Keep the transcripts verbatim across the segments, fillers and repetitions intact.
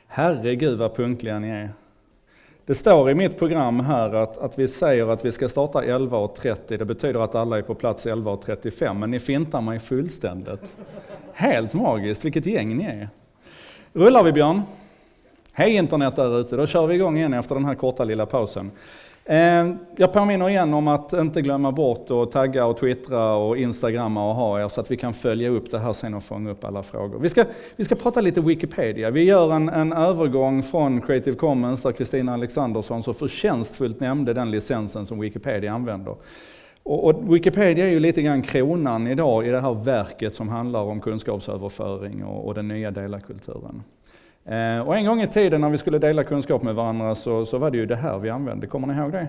Herregud vad punktliga ni är. Det står i mitt program här att, att vi säger att vi ska starta elva och trettio. Det betyder att alla är på plats elva och trettiofem. Men ni fintar mig fullständigt. Helt magiskt, vilket gäng ni är. Rullar vi, Björn? Hej internet där ute, då kör vi igång igen efter den här korta lilla pausen. Jag påminner igen om att inte glömma bort att tagga och twittra och instagramma och ha er så att vi kan följa upp det här sen och fånga upp alla frågor. Vi ska, vi ska prata lite Wikipedia. Vi gör en, en övergång från Creative Commons där Kristina Alexandersson så förtjänstfullt nämnde den licensen som Wikipedia använder. Och, och Wikipedia är ju lite grann kronan idag i det här verket som handlar om kunskapsöverföring och, och den nya delarkulturen. Eh, och en gång i tiden när vi skulle dela kunskap med varandra så, så var det ju det här vi använde. Kommer ni ihåg det?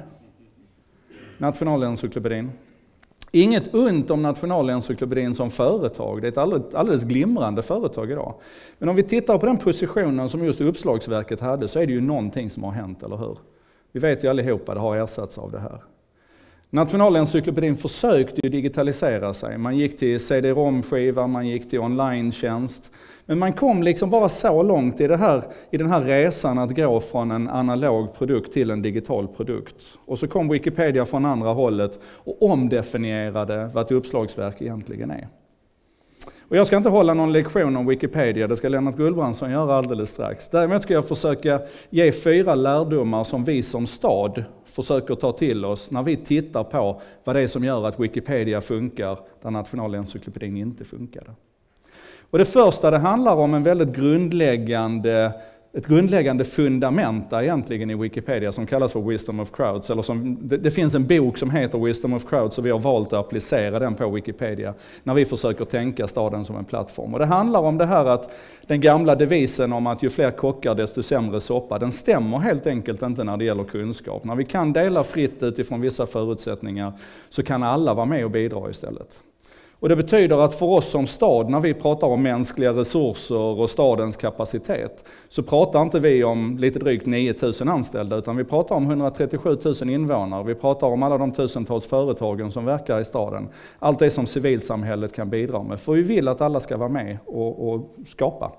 Nationalencyklopedin. Inget ont om Nationalencyklopedin som företag. Det är ett alldeles, alldeles glimrande företag idag. Men om vi tittar på den positionen som just Uppslagsverket hade så är det ju någonting som har hänt, eller hur? Vi vet ju allihopa, det har ersatts av det här. Nationalencyklopedin försökte ju digitalisera sig. Man gick till C D-ROM-skiva, man gick till online-tjänst. Men man kom liksom bara så långt i, det här, i den här resan att gå från en analog produkt till en digital produkt. Och så kom Wikipedia från andra hållet och omdefinierade vad ett uppslagsverk egentligen är. Och jag ska inte hålla någon lektion om Wikipedia, det ska Lennart Gullbrandsson göra alldeles strax. Däremot ska jag försöka ge fyra lärdomar som vi som stad försöker ta till oss när vi tittar på vad det är som gör att Wikipedia funkar där Nationalencyklopedin inte funkade. Och det första det handlar om en väldigt grundläggande, ett grundläggande fundament egentligen i Wikipedia som kallas för Wisdom of Crowds. Eller som, det, det finns en bok som heter Wisdom of Crowds och vi har valt att applicera den på Wikipedia när vi försöker tänka staden som en plattform. Och det handlar om det här att den gamla devisen om att ju fler kockar desto sämre soppa, den stämmer helt enkelt inte när det gäller kunskap. När vi kan dela fritt utifrån vissa förutsättningar så kan alla vara med och bidra istället. Och det betyder att för oss som stad, när vi pratar om mänskliga resurser och stadens kapacitet, så pratar inte vi om lite drygt nio tusen anställda, utan vi pratar om hundratrettiosju tusen invånare. Vi pratar om alla de tusentals företagen som verkar i staden. Allt det som civilsamhället kan bidra med. För vi vill att alla ska vara med och, och skapa.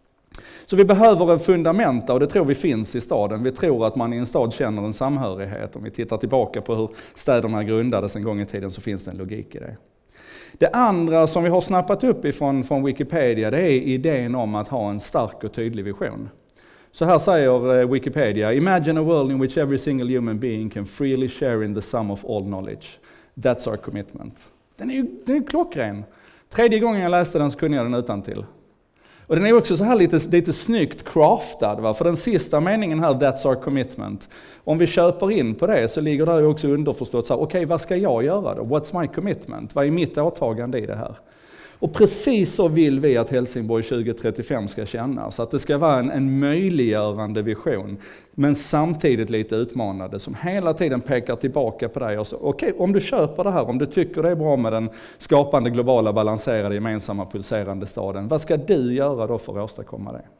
Så vi behöver en fundament och det tror vi finns i staden. Vi tror att man i en stad känner en samhörighet. Om vi tittar tillbaka på hur städerna grundades en gång i tiden så finns det en logik i det. Det andra som vi har snappat upp ifrån från Wikipedia, det är idén om att ha en stark och tydlig vision. Så här säger Wikipedia: Imagine a world in which every single human being can freely share in the sum of all knowledge. That's our commitment. Den är ju den är klockren. Tredje gången jag läste den så kunde jag den utantill. Och den är också så här lite, lite snyggt craftad, va? För den sista meningen här, that's our commitment. Om vi köper in på det så ligger det också underförstått så här, okej, okay, vad ska jag göra då? What's my commitment? Vad är mitt åtagande i det här? Och precis så vill vi att Helsingborg tjugo trettiofem ska kännas. Att det ska vara en, en möjliggörande vision, men samtidigt lite utmanande, som hela tiden pekar tillbaka på dig. Och så, okej, okay, om du köper det här, om du tycker det är bra med den skapande, globala, balanserade, gemensamma, pulserande staden, vad ska du göra då för att åstadkomma det?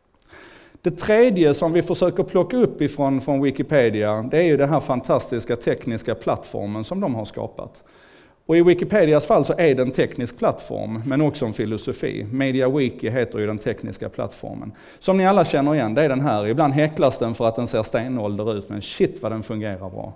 Det tredje som vi försöker plocka upp ifrån från Wikipedia, det är ju den här fantastiska tekniska plattformen som de har skapat. Och i Wikipedias fall så är det en teknisk plattform, men också en filosofi. MediaWiki heter ju den tekniska plattformen. Som ni alla känner igen, det är den här. Ibland häcklas den för att den ser stenålder ut, men shit vad den fungerar bra.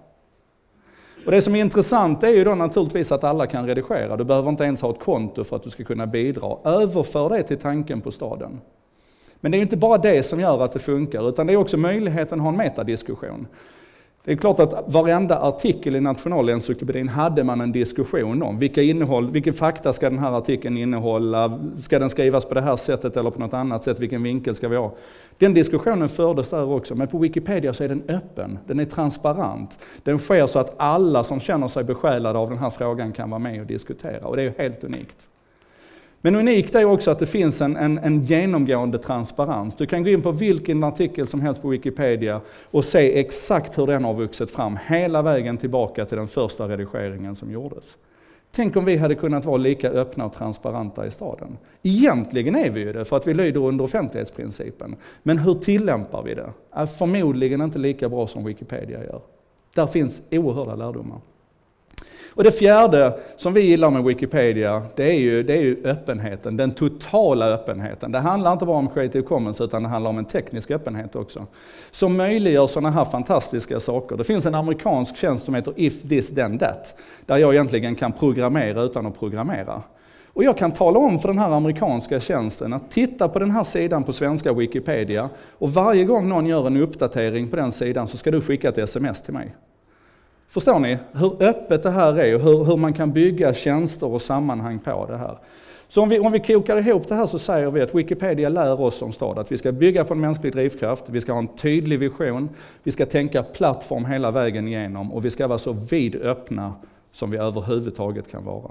Och det som är intressant är ju då naturligtvis att alla kan redigera. Du behöver inte ens ha ett konto för att du ska kunna bidra. Överför det till tanken på staden. Men det är ju inte bara det som gör att det funkar, utan det är också möjligheten att ha en metadiskussion. Det är klart att varenda artikel i Nationalencyklopedin hade man en diskussion om. Vilka innehåll, vilka fakta ska den här artikeln innehålla? Ska den skrivas på det här sättet eller på något annat sätt? Vilken vinkel ska vi ha? Den diskussionen fördes där också. Men på Wikipedia så är den öppen. Den är transparent. Den sker så att alla som känner sig besjälade av den här frågan kan vara med och diskutera. Och det är ju helt unikt. Men unikt är också att det finns en, en, en genomgående transparens. Du kan gå in på vilken artikel som helst på Wikipedia och se exakt hur den har vuxit fram hela vägen tillbaka till den första redigeringen som gjordes. Tänk om vi hade kunnat vara lika öppna och transparenta i staden. Egentligen är vi ju det för att vi lyder under offentlighetsprincipen. Men hur tillämpar vi det? Är förmodligen inte lika bra som Wikipedia gör. Där finns oerhörda lärdomar. Och det fjärde som vi gillar med Wikipedia, det är ju, det är ju öppenheten, den totala öppenheten. Det handlar inte bara om Creative Commons utan det handlar om en teknisk öppenhet också. Som möjliggör sådana här fantastiska saker. Det finns en amerikansk tjänst som heter If This Then That, där jag egentligen kan programmera utan att programmera. Och jag kan tala om för den här amerikanska tjänsten att titta på den här sidan på svenska Wikipedia och varje gång någon gör en uppdatering på den sidan så ska du skicka ett sms till mig. Förstår ni hur öppet det här är och hur, hur man kan bygga tjänster och sammanhang på det här. Så om vi, om vi kokar ihop det här så säger vi att Wikipedia lär oss som stad att vi ska bygga på en mänsklig drivkraft, vi ska ha en tydlig vision, vi ska tänka plattform hela vägen igenom och vi ska vara så vidöppna som vi överhuvudtaget kan vara.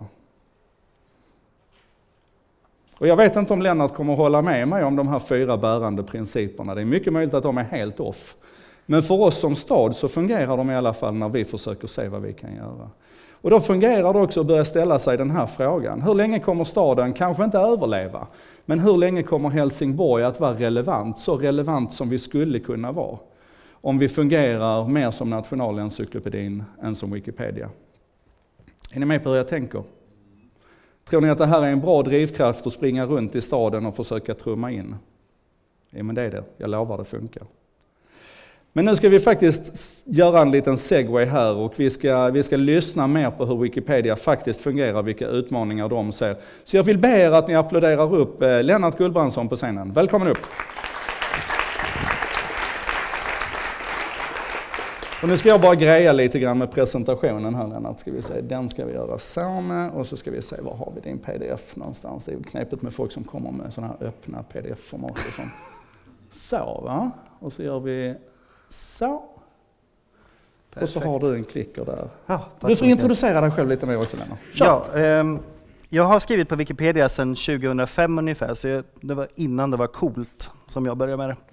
Och jag vet inte om Lennart kommer att hålla med mig om de här fyra bärande principerna. Det är mycket möjligt att de är helt off. Men för oss som stad så fungerar de i alla fall när vi försöker se vad vi kan göra. Och då fungerar det också att börja ställa sig den här frågan. Hur länge kommer staden kanske inte överleva? Men hur länge kommer Helsingborg att vara relevant? Så relevant som vi skulle kunna vara. Om vi fungerar mer som Nationalencyklopedin än som Wikipedia. Är ni med på hur jag tänker? Tror ni att det här är en bra drivkraft att springa runt i staden och försöka trumma in? Ja, men det är det. Jag lovar det funkar. Men nu ska vi faktiskt göra en liten segway här och vi ska, vi ska lyssna mer på hur Wikipedia faktiskt fungerar, vilka utmaningar de ser. Så jag vill be er att ni applåderar upp eh, Lennart Gullbrandsson på scenen. Välkommen upp! Och nu ska jag bara greja lite grann med presentationen här, Lennart. Ska vi se. Den ska vi göra så med och så ska vi se var har vi din pdf någonstans. Det är ju knepigt med folk som kommer med sådana här öppna pdf-format och sånt. Så va? Och så gör vi så. Perfekt. Och så har du en klicker där. Ja, du får introducera dig själv lite mer också, Lennart. Ja, um, jag har skrivit på Wikipedia sedan tjugohundrafem ungefär, så jag, det var innan det var coolt som jag började med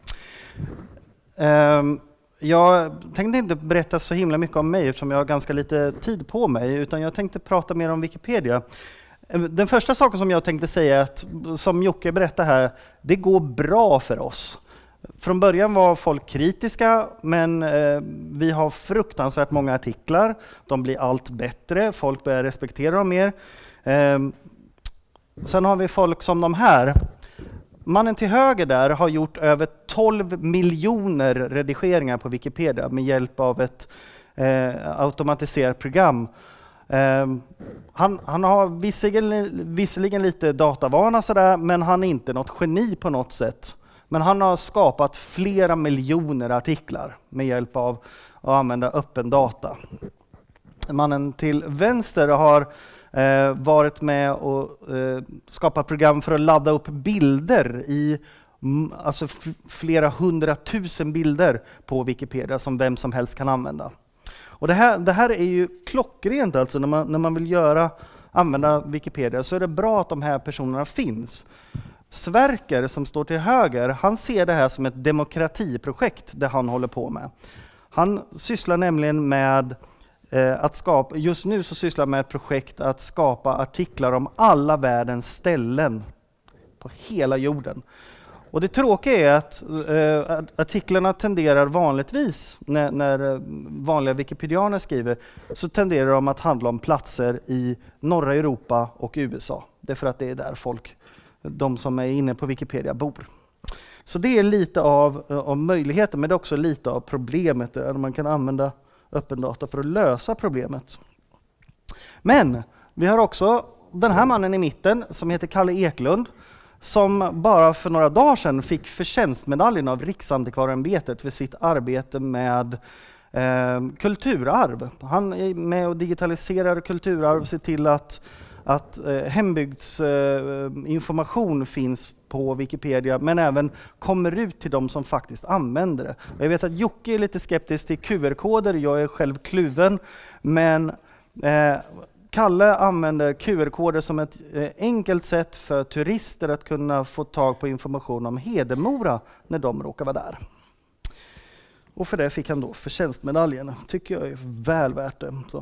det. Um, Jag tänkte inte berätta så himla mycket om mig eftersom jag har ganska lite tid på mig, utan jag tänkte prata mer om Wikipedia. Den första saken som jag tänkte säga är att, som Jocke berättade här, det går bra för oss. Från början var folk kritiska, men eh, vi har fruktansvärt många artiklar. De blir allt bättre, folk börjar respektera dem mer. Eh, sen har vi folk som de här. Mannen till höger där har gjort över tolv miljoner redigeringar på Wikipedia med hjälp av ett eh, automatiserat program. Eh, han, han har visserligen, visserligen lite datavana sådär, men han är inte något geni på något sätt. Men han har skapat flera miljoner artiklar med hjälp av att använda öppen data. Mannen till vänster har Eh, varit med och eh, skapat program för att ladda upp bilder i m, alltså f- flera hundratusen bilder på Wikipedia som vem som helst kan använda. Och det här, det här är ju klockrent alltså när man, när man vill göra, använda Wikipedia, så är det bra att de här personerna finns. Sverker som står till höger, han ser det här som ett demokratiprojekt det han håller på med. Han sysslar nämligen med Att skapa, just nu så sysslar jag med ett projekt att skapa artiklar om alla världens ställen på hela jorden. Och det tråkiga är att eh, artiklarna tenderar vanligtvis, när, när vanliga wikipedianer skriver, så tenderar de att handla om platser i norra Europa och U S A. Det är för att det är där folk, de som är inne på Wikipedia, bor. Så det är lite av, av möjligheten, men det är också lite av problemet där man kan använda öppen data för att lösa problemet. Men vi har också den här mannen i mitten som heter Kalle Eklund, som bara för några dagar sedan fick förtjänstmedaljen av Riksantikvarieämbetet för sitt arbete med eh, kulturarv. Han är med och digitaliserar kulturarv och ser till att, att eh, hembygdsinformation eh, finns på Wikipedia, men även kommer ut till de som faktiskt använder det. Och jag vet att Jocke är lite skeptisk till Q R-koder, jag är själv kluven, men eh, Kalle använder Q R-koder som ett eh, enkelt sätt för turister att kunna få tag på information om Hedemora när de råkar vara där. Och för det fick han då förtjänstmedaljen. Tycker jag är väl värt det. Så.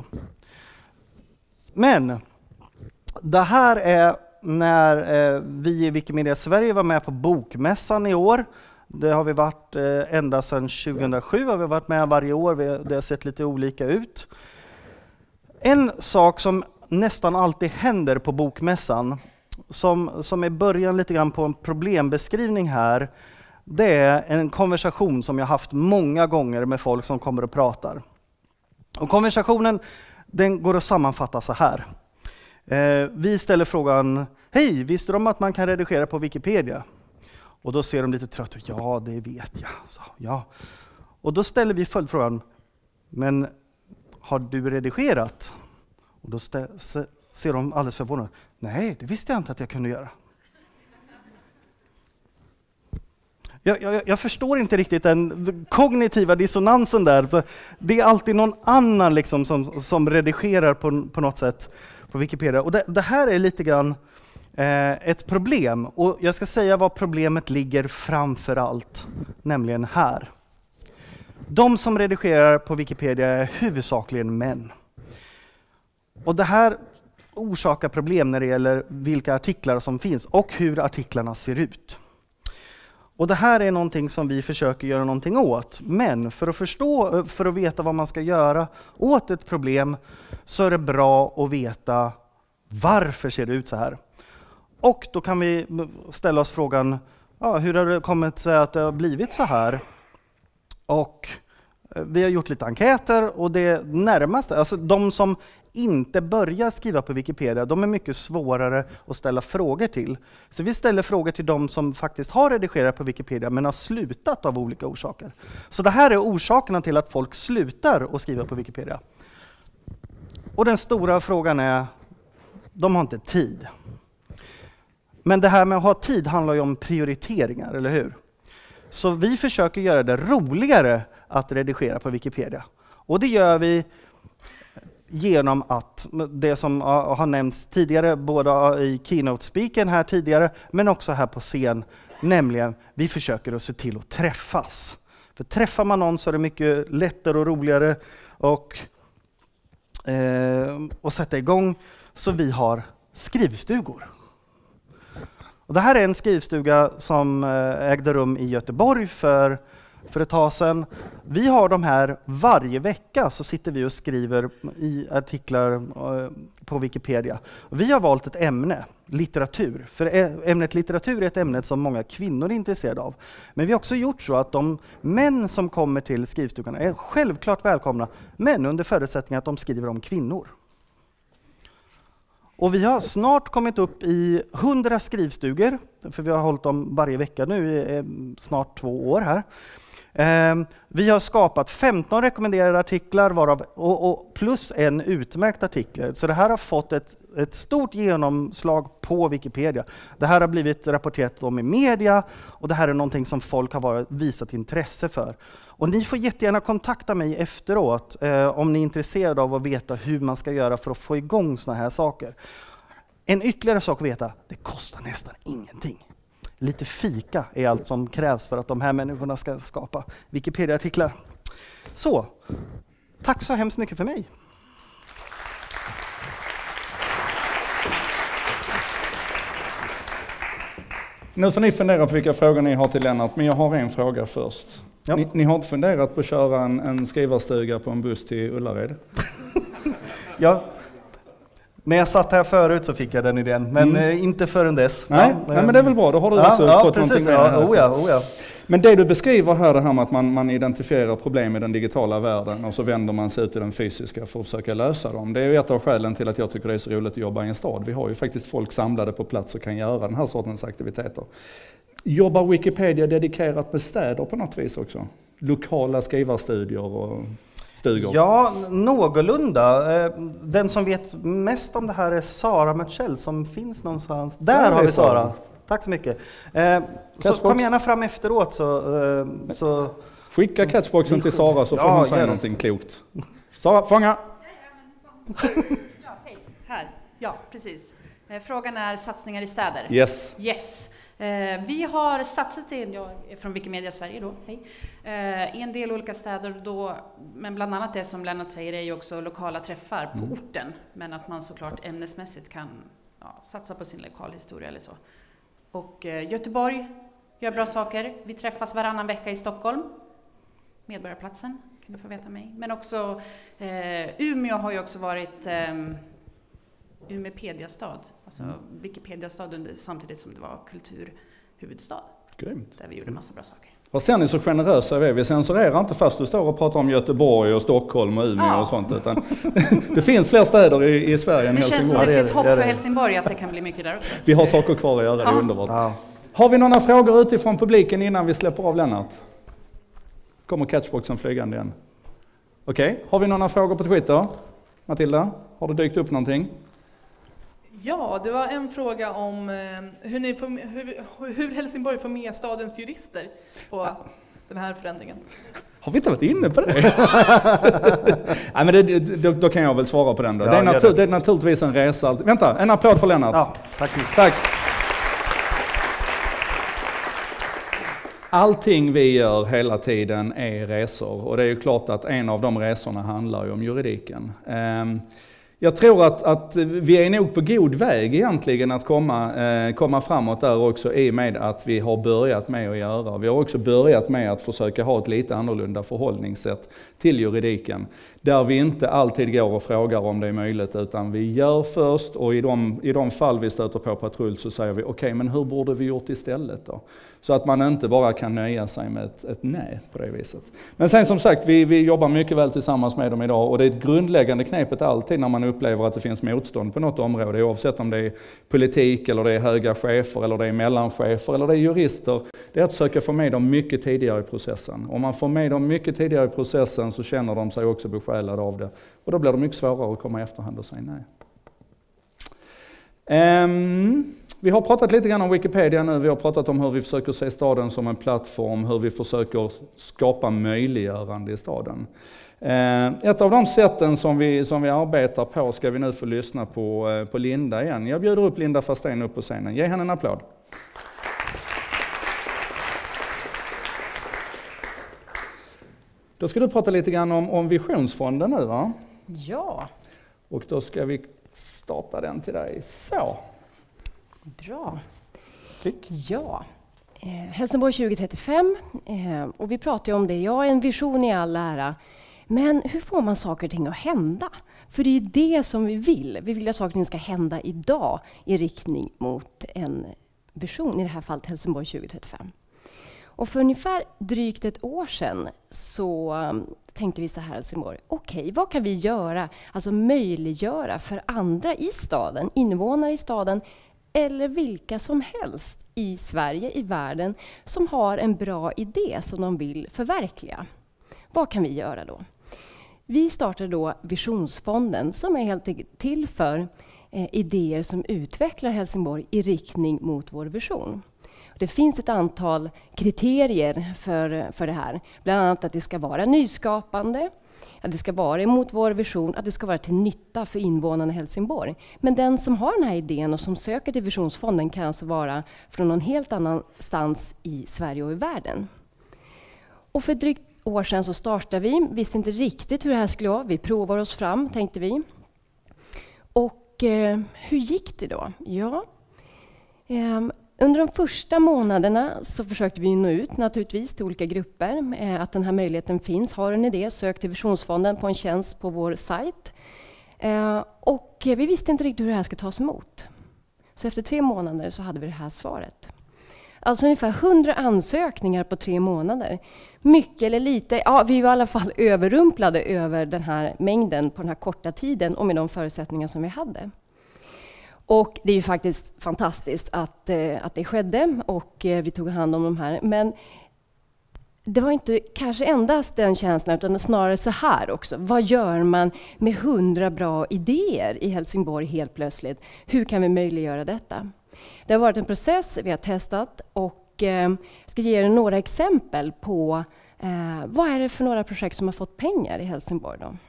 Men det här är när eh, vi i Wikimedia Sverige var med på Bokmässan i år. Det har vi varit eh, ända sedan tjugohundrasju, har vi varit med varje år. Vi, det har sett lite olika ut. En sak som nästan alltid händer på bokmässan, som, som är början lite grann på en problembeskrivning här, det är en konversation som jag haft många gånger med folk som kommer och pratar. Och konversationen, den går att sammanfatta så här. Eh, vi ställer frågan, hej, visste du om att man kan redigera på Wikipedia? Och då ser de lite trött ut, ja det vet jag. Så, ja. Och då ställer vi följdfrågan, men har du redigerat? Och då stä- ser de alldeles förvånade, nej det visste jag inte att jag kunde göra. Jag, jag, jag förstår inte riktigt den kognitiva dissonansen där. Det är alltid någon annan liksom som, som redigerar på, på något sätt på Wikipedia. Och det, det här är lite grann eh, ett problem. Och jag ska säga vad problemet ligger framför allt, nämligen här. De som redigerar på Wikipedia är huvudsakligen män. Och det här orsakar problem när det gäller vilka artiklar som finns och hur artiklarna ser ut. Och det här är någonting som vi försöker göra någonting åt. Men för att förstå, för att veta vad man ska göra åt ett problem, så är det bra att veta varför ser det ut så här. Och då kan vi ställa oss frågan, ja, hur har det kommit sig att det har blivit så här? Och vi har gjort lite enkäter och det närmaste, alltså de som inte börjar skriva på Wikipedia, de är mycket svårare att ställa frågor till. Så vi ställer frågor till de som faktiskt har redigerat på Wikipedia men har slutat av olika orsaker. Så det här är orsakerna till att folk slutar att skriva på Wikipedia. Och den stora frågan är, de har inte tid. Men det här med att ha tid handlar ju om prioriteringar, eller hur? Så vi försöker göra det roligare att redigera på Wikipedia. Och det gör vi genom att, det som har nämnts tidigare, både i keynote-speaken här tidigare, men också här på scen, nämligen vi försöker att se till att träffas. För träffar man någon så är det mycket lättare och roligare och, eh, att sätta igång. Så vi har skrivstugor. Och det här är en skrivstuga som ägde rum i Göteborg för, för ett tag sedan. Vi har de här varje vecka, så sitter vi och skriver i artiklar på Wikipedia. Och vi har valt ett ämne, litteratur. För ämnet litteratur är ett ämne som många kvinnor är intresserade av. Men vi har också gjort så att de män som kommer till skrivstugan är självklart välkomna, men under förutsättning att de skriver om kvinnor. Och vi har snart kommit upp i hundra skrivstugor, för vi har hållit dem varje vecka nu i snart två år här. Vi har skapat femton rekommenderade artiklar varav, och, och plus en utmärkt artikel. Så det här har fått ett, ett stort genomslag på Wikipedia. Det här har blivit rapporterat om i media och det här är någonting som folk har varit, visat intresse för. Och ni får jättegärna kontakta mig efteråt eh, om ni är intresserade av att veta hur man ska göra för att få igång såna här saker. En ytterligare sak att veta, det kostar nästan ingenting. Lite fika är allt som krävs för att de här människorna ska skapa Wikipedia-artiklar. Så, tack så hemskt mycket för mig. Nu får ni fundera på vilka frågor ni har till Lennart, men jag har en fråga först. Ja. Ni, ni har inte funderat på att köra en, en skrivarstuga på en buss till Ullared? Ja. När jag satt här förut så fick jag den idén, men mm. inte förrän dess. Nej, ja, nej, men det är väl bra, då har du ja, också ja, fått precis, någonting med ja, det här. oh ja, oh ja. Men det du beskriver här, det här med att man, man identifierar problem i den digitala världen och så vänder man sig ut i den fysiska för att försöka lösa dem. Det är ju ett av skälen till att jag tycker det är så roligt att jobba i en stad. Vi har ju faktiskt folk samlade på plats och kan göra den här sortens aktiviteter. Jobbar Wikipedia dedikerat med städer på något vis också? Lokala skrivarstudier och stugor? Ja, någorlunda. Den som vet mest om det här är Sara Mörtsell som finns någonstans. Där, Där har vi Sara. Sara. Tack så mycket. Eh, så kom gärna fram efteråt. Så, eh, så skicka catchboxen till Sara så får ja, hon säga någonting klokt. Sara, fånga! Ja, hej. Här. Ja, precis. Eh, frågan är satsningar i städer. Yes. Yes. Eh, vi har satsat i, jag är från Wikimedia Sverige då, hej. Eh, i en del olika städer då, men bland annat det som Lennart säger är ju också lokala träffar på mm. orten. Men att man såklart ämnesmässigt kan ja, satsa på sin lokalhistoria eller så. Och eh, Göteborg gör bra saker. Vi träffas varannan vecka i Stockholm. Medborgarplatsen kan du få veta mig. Men också eh, Umeå har ju också varit eh, Umepediastad, alltså mm. Wikipediastad under, samtidigt som det var kulturhuvudstad. Grymt. Där vi gjorde massa bra saker. Och sen är så generösa vi är. Vi censurerar inte fast du står och pratar om Göteborg och Stockholm och Umeå ja. och sånt. Utan det finns fler städer i, i Sverige än det Helsingborg. Det känns som det, det finns hopp det för Helsingborg att det kan bli mycket där också. Vi har saker kvar att göra, ja. det är underbart. Ja. Har vi några frågor utifrån publiken innan vi släpper av Lennart? Kommer catchboxen flygande igen. Okej, okay. Har vi några frågor på Twitter? Matilda, har det dykt upp någonting? Ja, det var en fråga om eh, hur, ni får, hur, hur Helsingborg får med stadens jurister på ja. den här förändringen. Har vi inte varit inne på det? Nej, men det, då, då kan jag väl svara på den då. Ja, det, är natur, det. det är naturligtvis en resa. Vänta, en applåd för Lennart. Ja, tack. Tack. Allting vi gör hela tiden är resor. Och det är ju klart att en av de resorna handlar ju om juridiken. Um, Jag tror att, att vi är nog på god väg egentligen att komma, eh, komma framåt där också i och med att vi har börjat med att göra. Vi har också börjat med att försöka ha ett lite annorlunda förhållningssätt till juridiken. Där vi inte alltid går och frågar om det är möjligt utan vi gör först och i de, i de fall vi stöter på patrull så säger vi okej okay, men hur borde vi gjort istället då? Så att man inte bara kan nöja sig med ett, ett nej på det viset. Men sen som sagt, vi, vi jobbar mycket väl tillsammans med dem idag och det är ett grundläggande knepet alltid när man upplever att det finns motstånd på något område, oavsett om det är politik eller det är höga chefer eller det är mellanchefer eller det är jurister. Det är att försöka få med dem mycket tidigare i processen. Om man får med dem mycket tidigare i processen så känner de sig också besjälade av det. Och då blir det mycket svårare att komma i efterhand och säga nej. Um, vi har pratat lite grann om Wikipedia nu. Vi har pratat om hur vi försöker se staden som en plattform, hur vi försöker skapa möjliggörande i staden. Ett av de sätten som vi, som vi arbetar på ska vi nu få lyssna på, på Linda igen. Jag bjuder upp Linda Fastén upp på scenen. Ge henne en applåd. Då ska du prata lite grann om, om Visionsfonden nu, va? Ja. Och då ska vi starta den till dig. Så. Bra. Klick. Ja. Eh, Helsingborg tjugo trettiofem. Eh, och vi pratar ju om det. Ja, en vision i all ära. Men hur får man saker och ting att hända? För det är ju det som vi vill. Vi vill att saker och ting ska hända idag i riktning mot en vision, i det här fallet Helsingborg tjugo trettiofem. Och för ungefär drygt ett år sedan så um, tänkte vi så här i Helsingborg. Okej, okay, vad kan vi göra, alltså möjliggöra för andra i staden, invånare i staden eller vilka som helst i Sverige, i världen som har en bra idé som de vill förverkliga. Vad kan vi göra då? Vi startade då Visionsfonden som är helt enkelt till för eh, idéer som utvecklar Helsingborg i riktning mot vår vision. Det finns ett antal kriterier för, för det här. Bland annat att det ska vara nyskapande, att det ska vara emot vår vision, att det ska vara till nytta för invånarna i Helsingborg. Men den som har den här idén och som söker till Visionsfonden kan alltså vara från någon helt annanstans i Sverige och i världen. Och för drygt år sedan så startade vi, visste inte riktigt hur det här skulle vara. Vi provar oss fram, tänkte vi. Och eh, hur gick det då? Ja, eh, under de första månaderna så försökte vi nå ut naturligtvis till olika grupper. Eh, att den här möjligheten finns. Har en idé, sök till Visionsfonden på en tjänst på vår sajt. Eh, och vi visste inte riktigt hur det här skulle tas emot. Så efter tre månader så hade vi det här svaret. Alltså ungefär hundra ansökningar på tre månader. Mycket eller lite, ja vi var i alla fall överrumplade över den här mängden på den här korta tiden och med de förutsättningar som vi hade. Och det är ju faktiskt fantastiskt att, eh, att det skedde och eh, vi tog hand om de här. Men det var inte kanske endast den känslan utan snarare så här också. Vad gör man med hundra bra idéer i Helsingborg helt plötsligt? Hur kan vi möjliggöra detta? Det har varit en process, vi har testat och eh, jag ska ge er några exempel på eh, vad är det för några projekt som har fått pengar i Helsingborg då.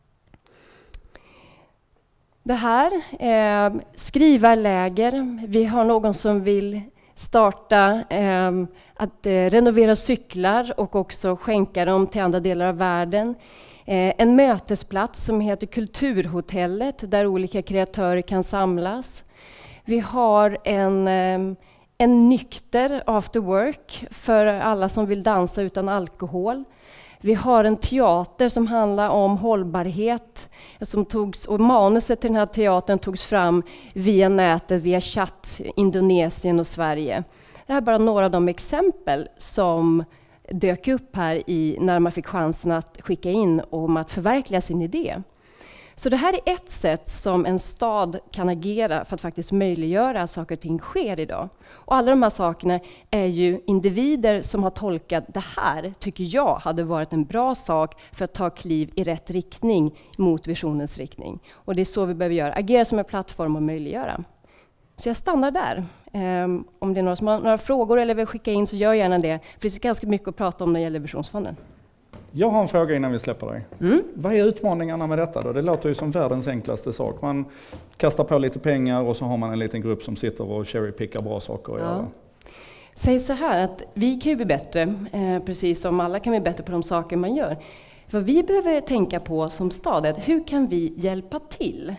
Det här, eh, skrivarläger, vi har någon som vill starta eh, att eh, renovera cyklar och också skänka dem till andra delar av världen. Eh, en mötesplats som heter Kulturhotellet där olika kreatörer kan samlas. Vi har en, en nykter after work för alla som vill dansa utan alkohol. Vi har en teater som handlar om hållbarhet. Som togs, och manuset till den här teatern togs fram via nätet, via chatt, Indonesien och Sverige. Det här är bara några av de exempel som dök upp här i, när man fick chansen att skicka in om att förverkliga sin idé. Så det här är ett sätt som en stad kan agera för att faktiskt möjliggöra att saker och ting sker idag. Och alla de här sakerna är ju individer som har tolkat det här, tycker jag, hade varit en bra sak för att ta kliv i rätt riktning mot visionens riktning. Och det är så vi behöver göra, agera som en plattform och möjliggöra. Så jag stannar där. Um, om det är några som har några frågor eller vill skicka in så gör gärna det. För det är ganska mycket att prata om när det gäller Visionsfonden. Jag har en fråga innan vi släpper dig. Mm. Vad är utmaningarna med detta då? Det låter ju som världens enklaste sak. Man kastar på lite pengar och så har man en liten grupp som sitter och cherrypickar bra saker att Ja. göra. Säg så här att vi kan ju bli bättre, eh, precis som alla kan bli bättre på de saker man gör. Vad vi behöver tänka på som stad är hur kan vi hjälpa till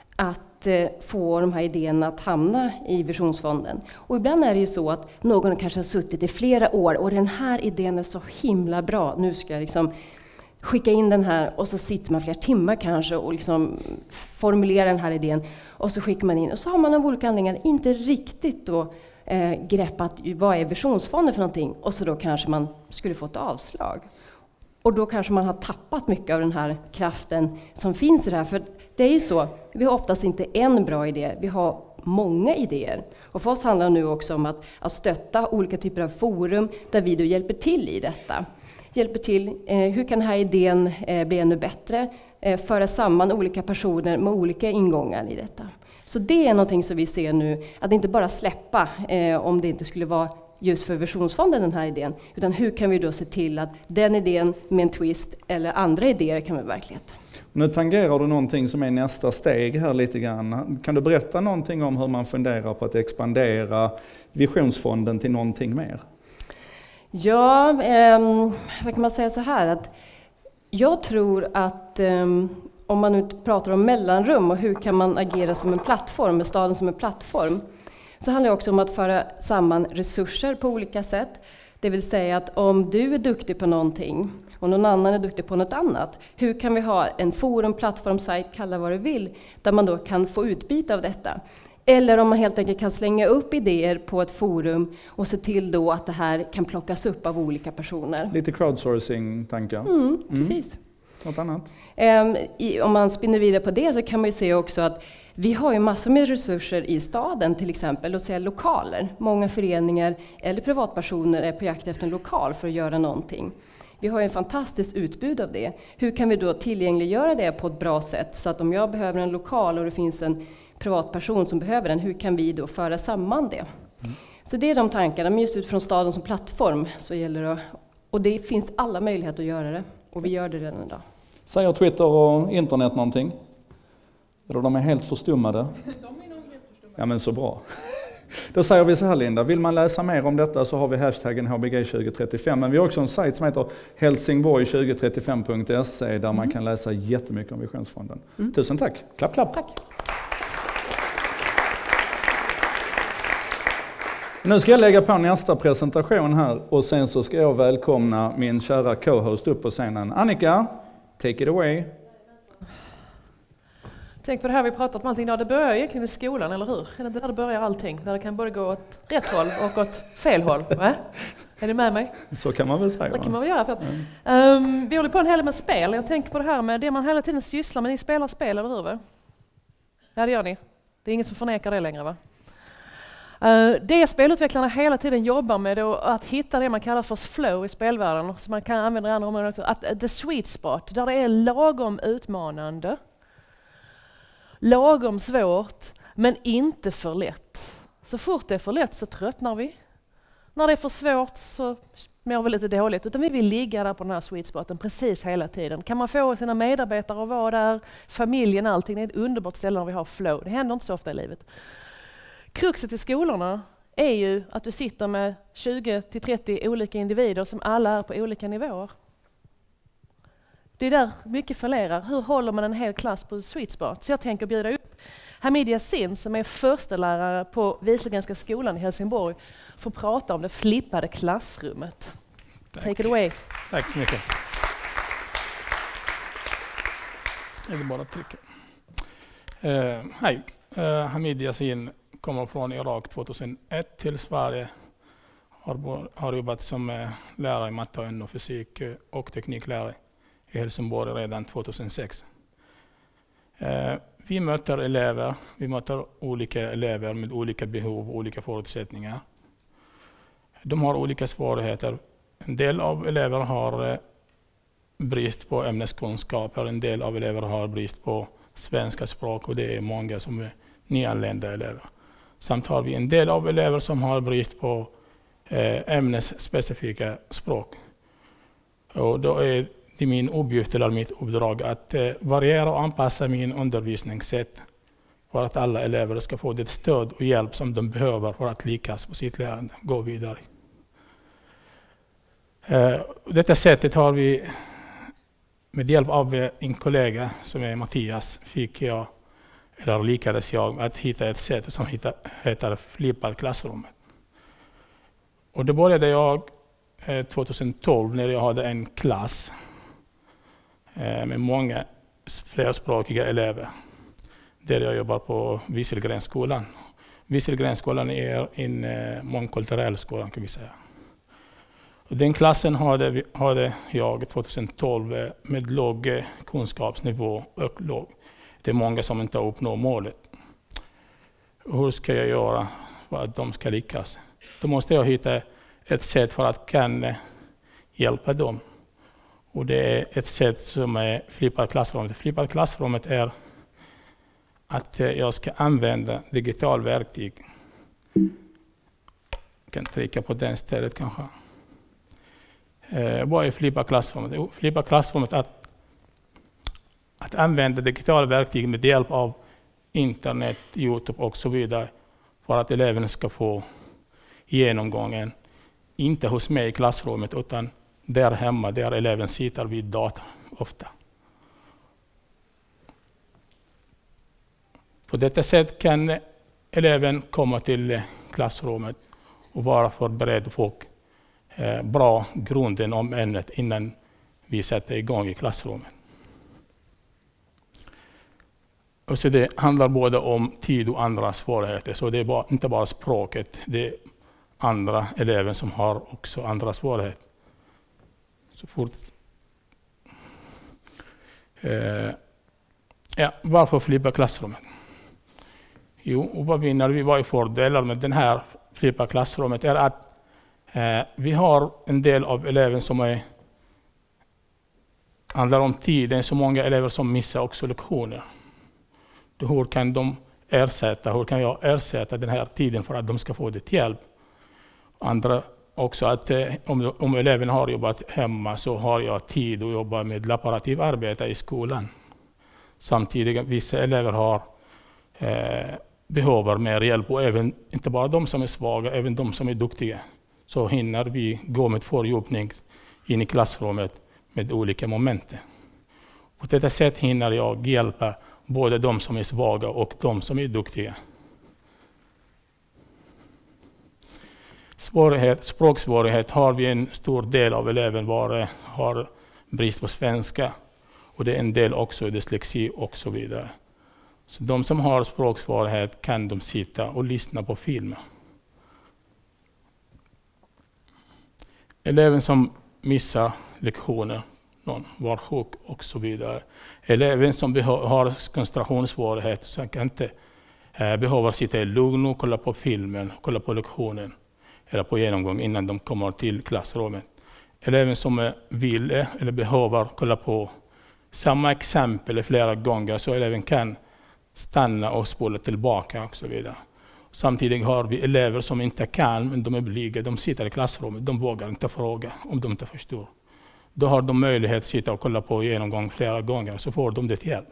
att eh, få de här idéerna att hamna i Visionsfonden. Och ibland är det ju så att någon kanske har suttit i flera år och den här idén är så himla bra. Nu ska jag liksom skicka in den här och så sitter man flera timmar kanske och liksom formulerar den här idén. Och så skickar man in och så har man av olika anledningar inte riktigt då eh, greppat vad är Visionsfonden för någonting. Och så då kanske man skulle få ett avslag. Och då kanske man har tappat mycket av den här kraften som finns i det här. För det är ju så, vi har oftast inte en bra idé, vi har många idéer. Och för oss handlar det nu också om att, att stötta olika typer av forum där vi då hjälper till i detta. Hjälper till, eh, hur kan den här idén eh, bli ännu bättre? Eh, föra samman olika personer med olika ingångar i detta. Så det är någonting som vi ser nu, att inte bara släppa eh, om det inte skulle vara just för Visionsfonden den här idén, utan hur kan vi då se till att den idén med en twist eller andra idéer kan bli verklighet. Nu tangerar du någonting som är nästa steg här lite grann. Kan du berätta någonting om hur man funderar på att expandera Visionsfonden till någonting mer? Ja, eh, vad kan man säga så här att jag tror att eh, om man nu pratar om mellanrum och hur kan man agera som en plattform, med staden som en plattform, så handlar det också om att föra samman resurser på olika sätt. Det vill säga att om du är duktig på någonting och någon annan är duktig på något annat, hur kan vi ha en forum, plattform, sajt, kalla vad du vill, där man då kan få utbyte av detta. Eller om man helt enkelt kan slänga upp idéer på ett forum och se till då att det här kan plockas upp av olika personer. Lite crowdsourcing-tankar. Mm, precis. Mm. Något annat? Um, i, om man spinner vidare på det så kan man ju se också att vi har ju massor med resurser i staden, till exempel, låt säga lokaler. Många föreningar eller privatpersoner är på jakt efter en lokal för att göra någonting. Vi har ju en fantastiskt utbud av det. Hur kan vi då tillgängliggöra det på ett bra sätt? Så att om jag behöver en lokal och det finns en privatperson som behöver den, hur kan vi då föra samman det? Mm. Så det är de tankarna, men just utifrån staden som plattform så gäller det, och det finns alla möjligheter att göra det, och vi gör det redan idag. Säger Twitter och internet någonting? Eller de är helt förstummade? De är nog helt förstummade. Ja, men så bra. Då säger vi så här, Linda, vill man läsa mer om detta så har vi hashtaggen H B G tjugo trettiofem, men vi har också en sajt som heter helsingborg tjugo trettiofem punkt se där mm. man kan läsa jättemycket om Visionsfonden. Mm. Tusen tack. Klapp, klapp. Tack. Nu ska jag lägga på nästa presentation här och sen så ska jag välkomna min kära co-host upp på scenen. Annika, take it away. Tänk på det här vi pratat om allting. Ja, det börjar egentligen i skolan, eller hur? Det är där det börjar allting. Där det kan både gå åt rätt håll och åt fel håll. Va? Är ni med mig? Så kan man väl säga. Det kan man väl göra. För att, mm. um, vi håller på en hel del med spel. Jag tänker på det här med det man hela tiden sysslar med. Ni spelar spel, eller hur? Va? Ja, det gör ni. Det är ingen som förnekar det längre, va? Uh, det spelutvecklarna hela tiden jobbar med är att hitta det man kallar för flow i spelvärlden. Så man kan använda det andra områden också. Att, uh, the sweet spot, där det är lagom utmanande. Lagom svårt, men inte för lätt. Så fort det är för lätt så tröttnar vi. När det är för svårt så mår vi lite dåligt. Utan vi vill ligga där på den här sweet spoten precis hela tiden. Kan man få sina medarbetare att vara där, familjen, allting. Det är ett underbart ställe när vi har flow. Det händer inte så ofta i livet. Kruxet i skolorna är ju att du sitter med tjugo till trettio olika individer som alla är på olika nivåer. Det är där mycket fallerar. Hur håller man en hel klass på sweet spot? Så jag tänker bjuda upp Hamid Yassin som är första lärare på Wieselgrenska skolan i Helsingborg för att prata om det flippade klassrummet. Tack. Take it away. Tack så mycket. är det bara att trycka. Eh, hej, eh, Hamid Yassin kommer från Irak tjugohundraett till Sverige. Har, har jobbat som eh, lärare i matte och N O, fysik och tekniklärare i Helsingborg redan tjugohundrasex. Eh, vi möter elever, vi möter olika elever med olika behov och olika förutsättningar. De har olika svårigheter. En del av elever har eh, brist på ämneskunskaper, en del av elever har brist på svenska språk och det är många som är nyanlända elever. Samt har vi en del av elever som har brist på eh, ämnesspecifika språk. Och då är det min uppgift eller mitt uppdrag att eh, variera och anpassa min undervisningssätt för att alla elever ska få det stöd och hjälp som de behöver för att lyckas på sitt lärande, gå vidare. Eh, detta sättet har vi med hjälp av en kollega som är Mattias fick jag, eller lyckades jag, att hitta ett sätt som heter Flippad klassrummet. Och det började jag eh, tjugotolv när jag hade en klass eh, med många flerspråkiga elever. Där jag jobbar på Wieselgrenskolan. Wieselgrenskolan är en eh, mångkulturell skola kan vi säga. Och den klassen hade, hade jag tjugotolv med låg kunskapsnivå och låg. Det är många som inte uppnår målet. Hur ska jag göra för att de ska lyckas? Då måste jag hitta ett sätt för att kan hjälpa dem. Och det är ett sätt som är Flippad klassrummet. Flippad klassrummet är att jag ska använda digital verktyg. Jag kan trycka på den stället kanske. Eh, vad är Flippa klassrummet? Flippa klassrummet är att, att använda digitala verktyg med hjälp av internet, Youtube och så vidare för att eleverna ska få genomgången, inte hos mig i klassrummet utan där hemma där eleven sitter vid datorn ofta. På detta sätt kan eleven komma till klassrummet och vara förberedd för bra grunden om ämnet innan vi sätter igång i klassrummet. Och så det handlar både om tid och andra svårigheter. Så det är bara, inte bara språket, det är andra elever som har också andra svårigheter. Så fort. Eh, ja, varför flippa klassrummet? Jo, och vad vi när vi var i fördelar med den här flippa klassrummet är att Eh, vi har en del av elever som är, handlar om tid. Det är så många elever som missar också lektioner. Då hur kan de ersätta, hur kan jag ersätta den här tiden för att de ska få det hjälp? Andra också att eh, om, om eleven har jobbat hemma så har jag tid att jobba med laborativ arbete i skolan. Samtidigt vissa elever har eh, behöver mer hjälp och även inte bara de som är svaga, även de som är duktiga. Så hinner vi gå med fördjupning in i klassrummet med olika moment. På detta sätt hinner jag hjälpa både de som är svaga och de som är duktiga. Svårighet, språksvårighet har vi en stor del av eleven var har brist på svenska. Och det är en del också dyslexi och så vidare. Så de som har språksvårighet kan de sitta och lyssna på film. Eleven som missar lektioner, någon var sjuk och så vidare. Eleven som har koncentrationssvårighet som kan inte eh, behöver sitta i lugn och kolla på filmen, kolla på lektionen eller på genomgång innan de kommer till klassrummet. Eleven som vill eller behöver kolla på samma exempel flera gånger så eleven kan stanna och spola tillbaka och så vidare. Samtidigt har vi elever som inte kan, men de är blyga. De sitter i klassrummet, de vågar inte fråga om de inte förstår. Då har de möjlighet att sitta och kolla på genomgång flera gånger, så får de det hjälp.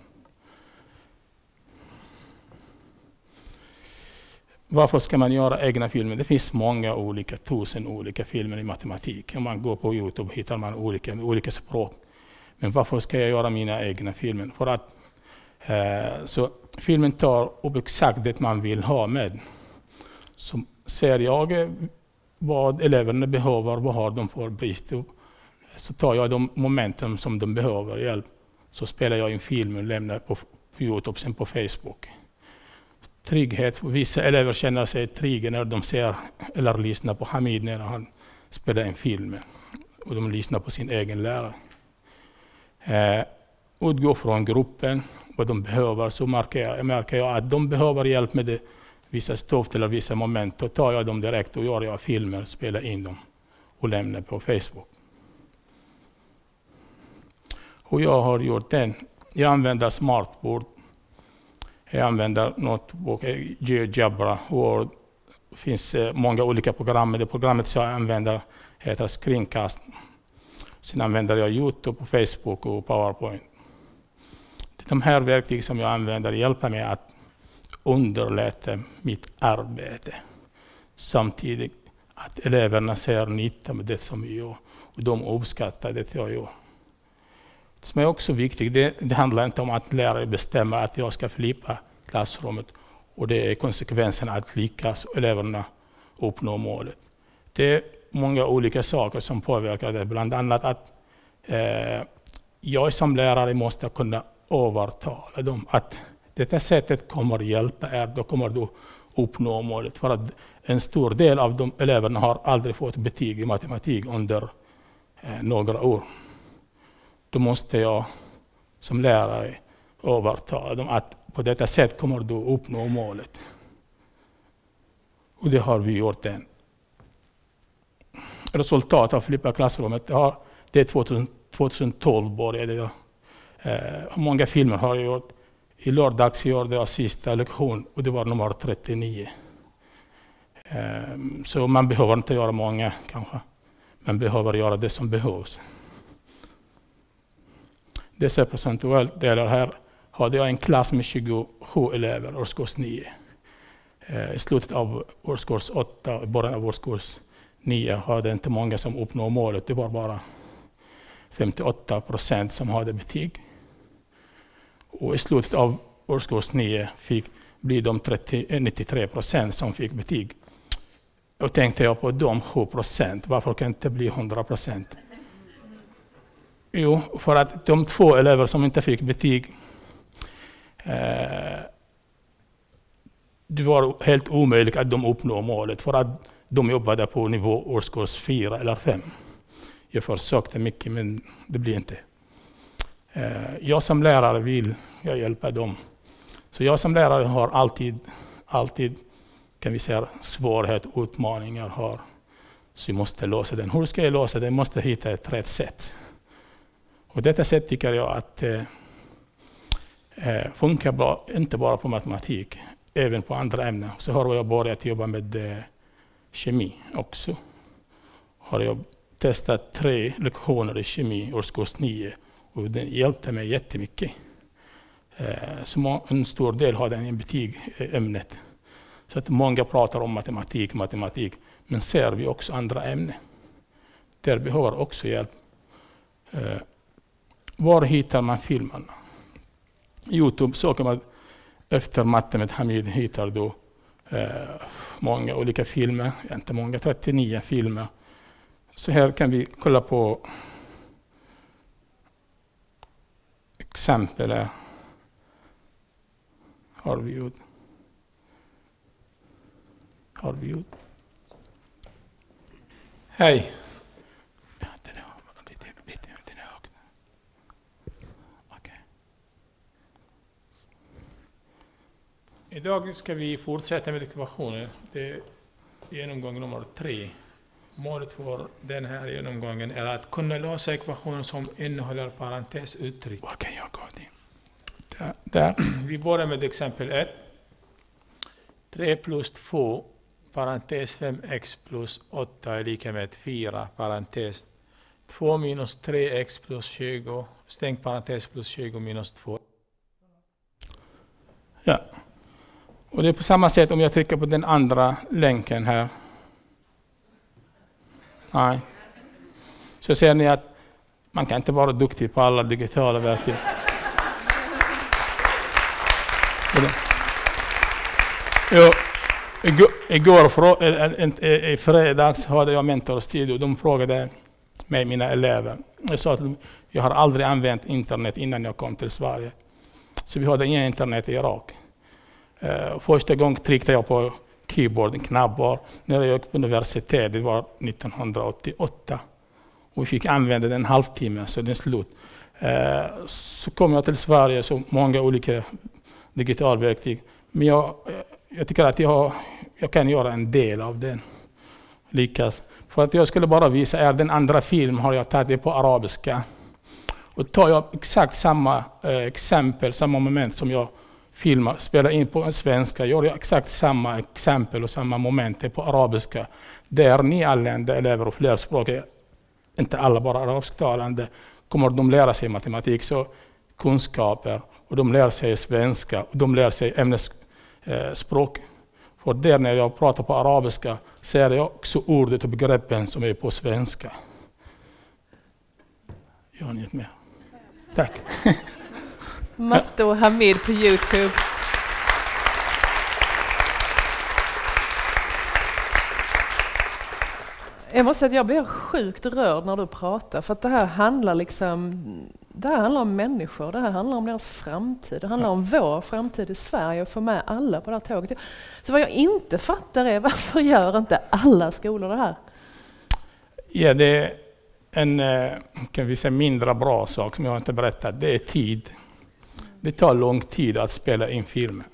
Varför ska man göra egna filmer? Det finns många olika, tusen olika filmer i matematik. Om man går på Youtube hittar man olika, olika språk. Men varför ska jag göra mina egna filmer? För att eh, så filmen tar upp exakt det man vill ha med. Så ser jag vad eleverna behöver, vad har de för brist. Så tar jag de momenten som de behöver hjälp. så spelar jag in film och lämnar på YouTube, sen på Facebook. Trygghet. Vissa elever känner sig trygga när de ser eller lyssnar på Hamid när han spelar in film. Och de lyssnar på sin egen lärare. Eh, utgå från gruppen, vad de behöver, så märker jag, märker jag att de behöver hjälp med det, vissa stoft eller vissa moment. Då tar jag dem direkt och gör jag filmer, spelar in dem och lämnar på Facebook. Och jag har gjort den. Jag använder smartboard. Jag använder notebook, GeoGebra, och det finns många olika program. Det programmet som jag använder heter Screencast. Sen använder jag YouTube, och Facebook och PowerPoint. De här verktyg som jag använder hjälper mig att underlätta mitt arbete. Samtidigt att eleverna ser nytta med det som jag gör, och de uppskattar det jag gör. Det som är också viktigt, det, det handlar inte om att lärare bestämmer att jag ska flippa klassrummet, och det är konsekvensen att lyckas eleverna uppnå målet. Det är många olika saker som påverkar det, bland annat att eh, jag som lärare måste kunna övertala dem att detta sättet kommer hjälpa er, då kommer du uppnå målet. För att en stor del av de eleverna har aldrig fått betyg i matematik under eh, några år. Då måste jag som lärare övertala dem att på detta sätt kommer du uppnå målet. Och det har vi gjort än. Resultat av Flippa klassrummet, det är tjugohundratolv började jag. Eh, många filmer har jag gjort. I lördags gjorde jag sista lektion, och det var nummer trettionio. Eh, så man behöver inte göra många kanske. Man behöver göra det som behövs. Dessa procentuellt delar här hade jag en klass med tjugosju elever, årskurs nio. Eh, I slutet av årskurs åtta, i början av årskurs nio hade inte många som uppnådde målet. Det var bara femtioåtta procent som hade betyg. Och i slutet av årskurs nio fick bli de trettio, nittiotre procent som fick betyg. Och tänkte jag på de sju procent, varför kan det inte bli hundra procent? Jo, för att de två elever som inte fick betyg, eh, det var helt omöjligt att de uppnå målet, för att de jobbade på nivå årskurs fyra eller fem. Jag försökte mycket, men det blir inte. Eh, jag som lärare vill jag hjälpa dem. Så jag som lärare har alltid, alltid kan vi säga, svårighet, utmaningar har. Så jag måste lösa den. Hur ska jag lösa den? Jag måste hitta ett rätt sätt. Och detta sätt tycker jag att eh, funkar bra, inte bara på matematik, även på andra ämnen. Så har jag börjat jobba med eh, kemi också. Har jag testat tre lektioner i kemi årskurs nio, och den hjälpte mig jättemycket. Eh, så en stor del har den en betyg i ämnet. Så att många pratar om matematik, matematik, men ser vi också andra ämnen. Där behöver också hjälp. Eh, Var hittar man filmerna? YouTube söker man efter matte med Hamid, hittar du eh, många olika filmer, inte många, trettionio filmer. Så här kan vi kolla på exempel. Har vi gjort? Har vi gjort? Hej. Idag ska vi fortsätta med ekvationer. Det är genomgång nummer tre. Målet för den här genomgången är att kunna lösa ekvationer som innehåller parentesuttryck. Var kan jag gå till? Där, där. Vi börjar med exempel ett. tre plus två, parentes fem x plus åtta är lika med fyra, parentes två minus tre x plus tjugo, stäng parentes plus tjugo minus två. Ja. Och det är på samma sätt om jag trycker på den andra länken här. Nej. Så ser ni att man kan inte vara duktig på alla digitala verktyg. Jo, igår, igår i fredags hade jag mentorstid, och de frågade mig, mina elever. Jag sa att Jag har aldrig använt internet innan jag kom till Sverige. Så vi hade ingen internet i Irak. Uh, första gången tryckte jag på keyboarden, knappar, när jag gick på universitet. Det var nittonhundraåttioåtta. Och vi fick använda den en halvtimme, så den är slut. Uh, så kom jag till Sverige, så många olika digitalverktyg. Men jag, jag tycker att jag, jag kan göra en del av den. Lyckas. För att jag skulle bara visa er, den andra film har jag tagit på arabiska. Och tar jag exakt samma eh, exempel, samma moment som jag filmar, spelar in på svenska, gör jag exakt samma exempel och samma moment på arabiska. Där nyanlända elever och flerspråkiga, inte alla bara arabisktalande, kommer de lära sig matematik, så kunskaper, och de lär sig svenska, och de lär sig ämnesspråk. Eh, För där när jag pratar på arabiska ser jag också ordet och begreppen som är på svenska. Jag har inget mer. Tack. Matte och Hamid på YouTube. Jag måste säga att jag blir sjukt rörd när du pratar, för att det här handlar liksom, det här handlar om människor, det här handlar om deras framtid, det handlar om vår framtid i Sverige och få med alla på det här tåget. Så vad jag inte fattar är, varför gör inte alla skolor det här? Ja, det är en, kan vi säga, mindre bra sak som jag inte berättat, det är tid. Det tar lång tid att spela in filmen.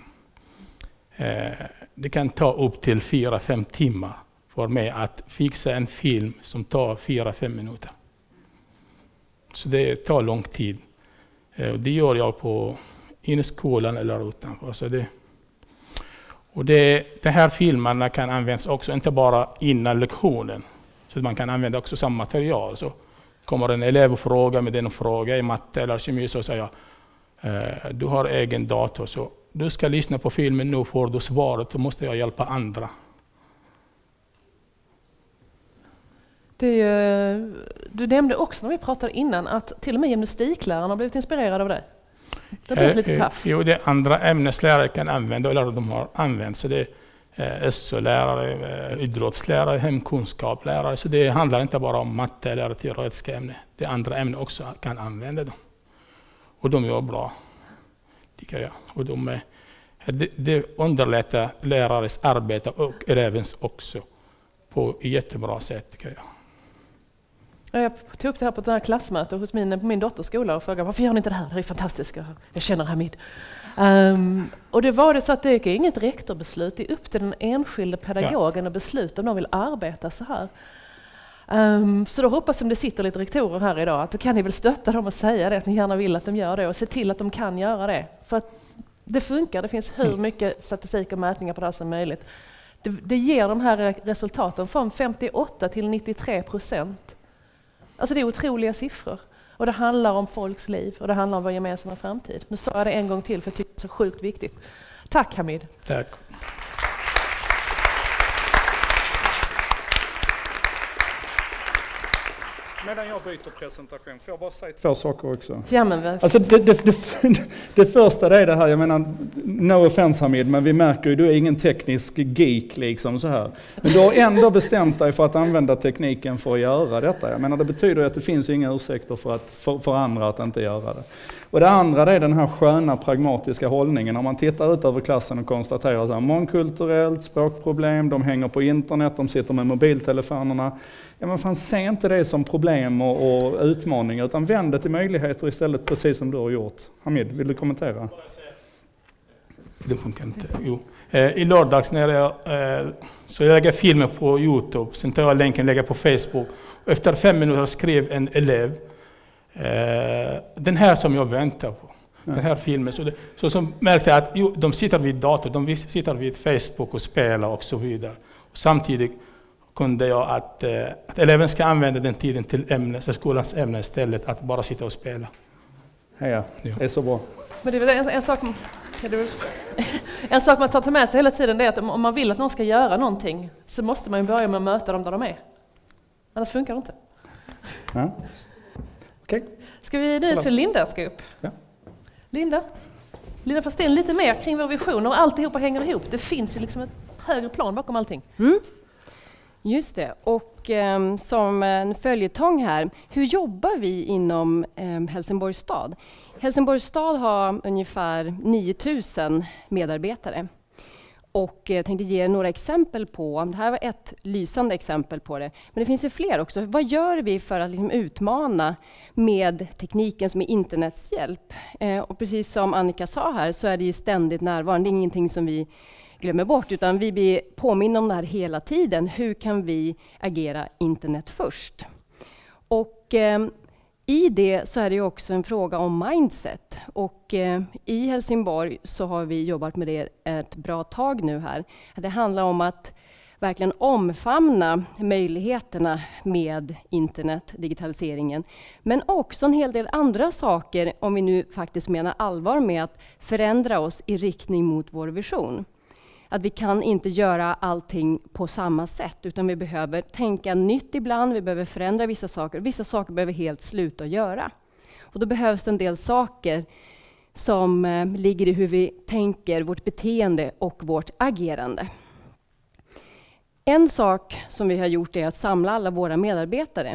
Det kan ta upp till fyra, fem timmar för mig att fixa en film som tar fyra, fem minuter. Så det tar lång tid. Det gör jag på in skolan eller utanför. Så det, och det, de här filmerna kan användas också, inte bara innan lektionen. Så man kan använda också samma material. Så kommer en elev och frågar med en fråga i matte eller kemi, så säger jag, du har egen dator, så du ska lyssna på filmen, nu får du svaret, då måste jag hjälpa andra. Det är, du nämnde också när vi pratade innan att till och med gymnastiklärarna har blivit inspirerade av det. Det har blivit lite paff. Jo, det andra ämneslärare kan använda, eller de har använt, så det är S O-lärare, idrottslärare, hemkunskaplärare, så det handlar inte bara om matte eller teoretiska ämnen. Det andra ämnen också kan använda dem. Och de gör bra, tycker jag. Och de är, det, det underlättar lärares arbete och elevens också på ett jättebra sätt, tycker jag. Jag tog upp det här på ett här klassmöte hos min, på min dotters skola och frågade, varför gör ni inte det här? Det är fantastiskt, jag känner Hamid. Um, och det var det så att det är inget rektorbeslut, det är upp till den enskilde pedagogen att besluta om de vill arbeta så här. Um, så då hoppas jag, om det sitter lite rektorer här idag, att då kan ni väl stötta dem och säga det, att ni gärna vill att de gör det och se till att de kan göra det. För att det funkar, det finns hur mycket statistik och mätningar på det här som möjligt. Det, det ger de här resultaten från femtioåtta till nittiotre procent. Alltså det är otroliga siffror. Och det handlar om folks liv och det handlar om vår gemensamma framtid. Nu sa jag det en gång till för jag tycker det är så sjukt viktigt. Tack Hamid. Tack. Medan jag byter presentation, får jag bara säga två saker också? Ja, men alltså det, det, det, det första det är det här, jag menar, no offense Hamid, men vi märker ju, du är ingen teknisk geek liksom så här. Men du har ändå bestämt dig för att använda tekniken för att göra detta. Jag menar, det betyder att det finns inga ursäkter för, att, för, för andra att inte göra det. Och det andra det är den här sköna pragmatiska hållningen. När man tittar ut över klassen och konstaterar så här, mångkulturellt, språkproblem, de hänger på internet, de sitter med mobiltelefonerna. Ja, men fan, se inte det som problem och, och utmaningar, utan vänd det till möjligheter istället, precis som du har gjort. Hamid, vill du kommentera? Det funkar inte. Jo. Eh, I lördags när jag, eh, så jag lägger filmer på YouTube, sen tar jag länken och lägger på Facebook. Och efter fem minuter skrev en elev eh, den här som jag väntar på. Ja. Den här filmen. Så, det, så som märkte jag att jo, de sitter vid dator, de sitter vid Facebook och spelar och så vidare. Och samtidigt kunde jag att, eh, att eleven ska använda den tiden till ämne, så skolans ämne istället att bara sitta och spela. Ja, ja. Det är så bra. Men det är en, en, sak, en sak man tar med sig hela tiden, det är att om man vill att någon ska göra någonting så måste man börja med att möta dem där de är. Annars funkar det inte. Ja. Okay. Ska vi nu så Linda ska upp? Ja. Linda? Linda Fasten, lite mer kring vår vision och alltihopa hänger ihop. Det finns ju liksom ett högre plan bakom allting. Mm. Just det. Och eh, som en följetong här, hur jobbar vi inom eh, Helsingborgs stad? Helsingborgs stad har ungefär nio tusen medarbetare. Och jag tänkte ge er några exempel på, det här var ett lysande exempel på det, men det finns ju fler också. Vad gör vi för att liksom utmana med tekniken som är internets hjälp? Eh, och precis som Annika sa här så är det ju ständigt närvarande, det är ingenting som vi glömmer bort, utan vi blir påminna om det här hela tiden. Hur kan vi agera internet först? Och eh, i det så är det ju också en fråga om mindset. Och eh, i Helsingborg så har vi jobbat med det ett bra tag nu här. Det handlar om att verkligen omfamna möjligheterna med internet, digitaliseringen. Men också en hel del andra saker om vi nu faktiskt menar allvar med att förändra oss i riktning mot vår vision. Att vi kan inte göra allting på samma sätt, utan vi behöver tänka nytt ibland, vi behöver förändra vissa saker. Vissa saker behöver helt sluta att göra. Och då behövs det en del saker som eh, ligger i hur vi tänker, vårt beteende och vårt agerande. En sak som vi har gjort är att samla alla våra medarbetare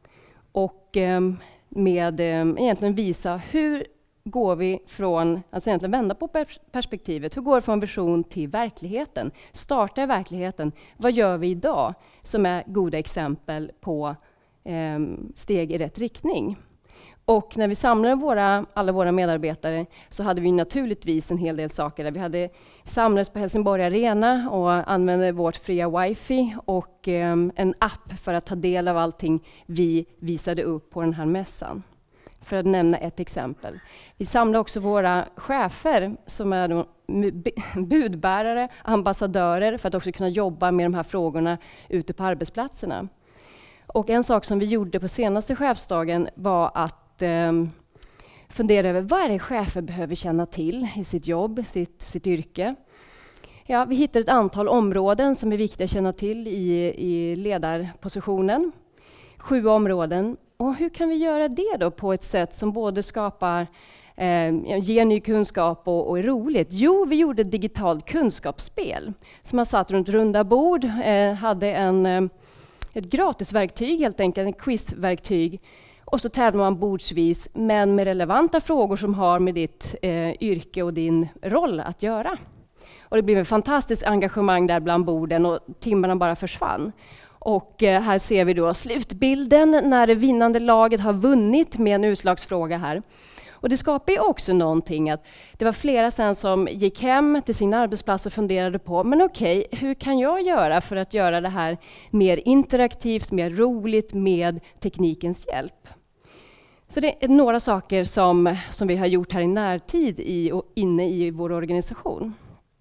och eh, med, eh, egentligen visa hur går vi från, alltså egentligen vända på perspektivet, hur går det från vision till verkligheten? Starta i verkligheten. Vad gör vi idag som är goda exempel på eh, steg i rätt riktning? Och när vi samlade våra, alla våra medarbetare så hade vi naturligtvis en hel del saker där. Vi hade samlats på Helsingborg Arena och använde vårt fria wifi och eh, en app för att ta del av allting vi visade upp på den här mässan. För att nämna ett exempel. Vi samlade också våra chefer som är de budbärare, ambassadörer för att också kunna jobba med de här frågorna ute på arbetsplatserna. Och en sak som vi gjorde på senaste chefsdagen var att eh, fundera över vad är det chefer behöver känna till i sitt jobb, sitt, sitt yrke. Ja, vi hittade ett antal områden som är viktiga att känna till i, i ledarpositionen. Sju områden. Och hur kan vi göra det då på ett sätt som både skapar, eh, ger ny kunskap och, och är roligt? Jo, vi gjorde ett digitalt kunskapsspel som man satt runt runda bord, eh, hade en, eh, ett gratisverktyg, helt enkelt ett quizverktyg. Och så tävlar man bordsvis, men med relevanta frågor som har med ditt eh, yrke och din roll att göra. Och det blev ett fantastiskt engagemang där bland borden och timmarna bara försvann. Och eh, här ser vi då slutbilden när det vinnande laget har vunnit med en utslagsfråga här. Och det skapar ju också någonting att det var flera sen som gick hem till sin arbetsplats och funderade på, men okej, hur kan jag göra för att göra det här mer interaktivt, mer roligt med teknikens hjälp? Så det är några saker som, som vi har gjort här i närtid i, och inne i vår organisation.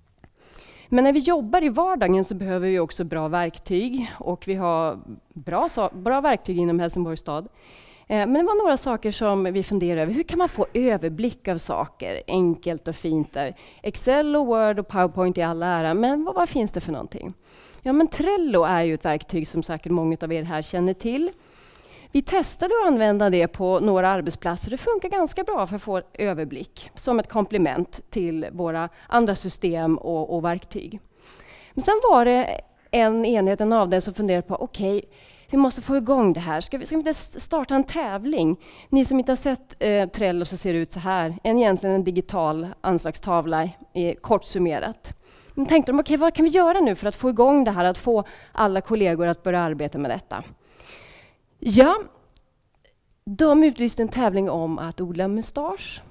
Men när vi jobbar i vardagen så behöver vi också bra verktyg och vi har bra, bra verktyg inom Helsingborgs stad. Men det var några saker som vi funderade över. Hur kan man få överblick av saker? Enkelt och fint där. Excel och Word och PowerPoint i alla ära, men vad, vad finns det för någonting? Ja, men Trello är ju ett verktyg som säkert många av er här känner till. Vi testade att använda det på några arbetsplatser. Det funkar ganska bra för att få överblick som ett komplement till våra andra system och, och verktyg. Men sen var det en enhet, en av dem som funderade på okej, okay, vi måste få igång det här. Ska vi, ska vi inte starta en tävling? Ni som inte har sett eh, Trello så ser det ut så här. En, egentligen en digital anslagstavla, eh, kort summerat. Men tänkte de, okej, okay, vad kan vi göra nu för att få igång det här? Att få alla kollegor att börja arbeta med detta. Ja, de utlyste en tävling om att odla mustasch.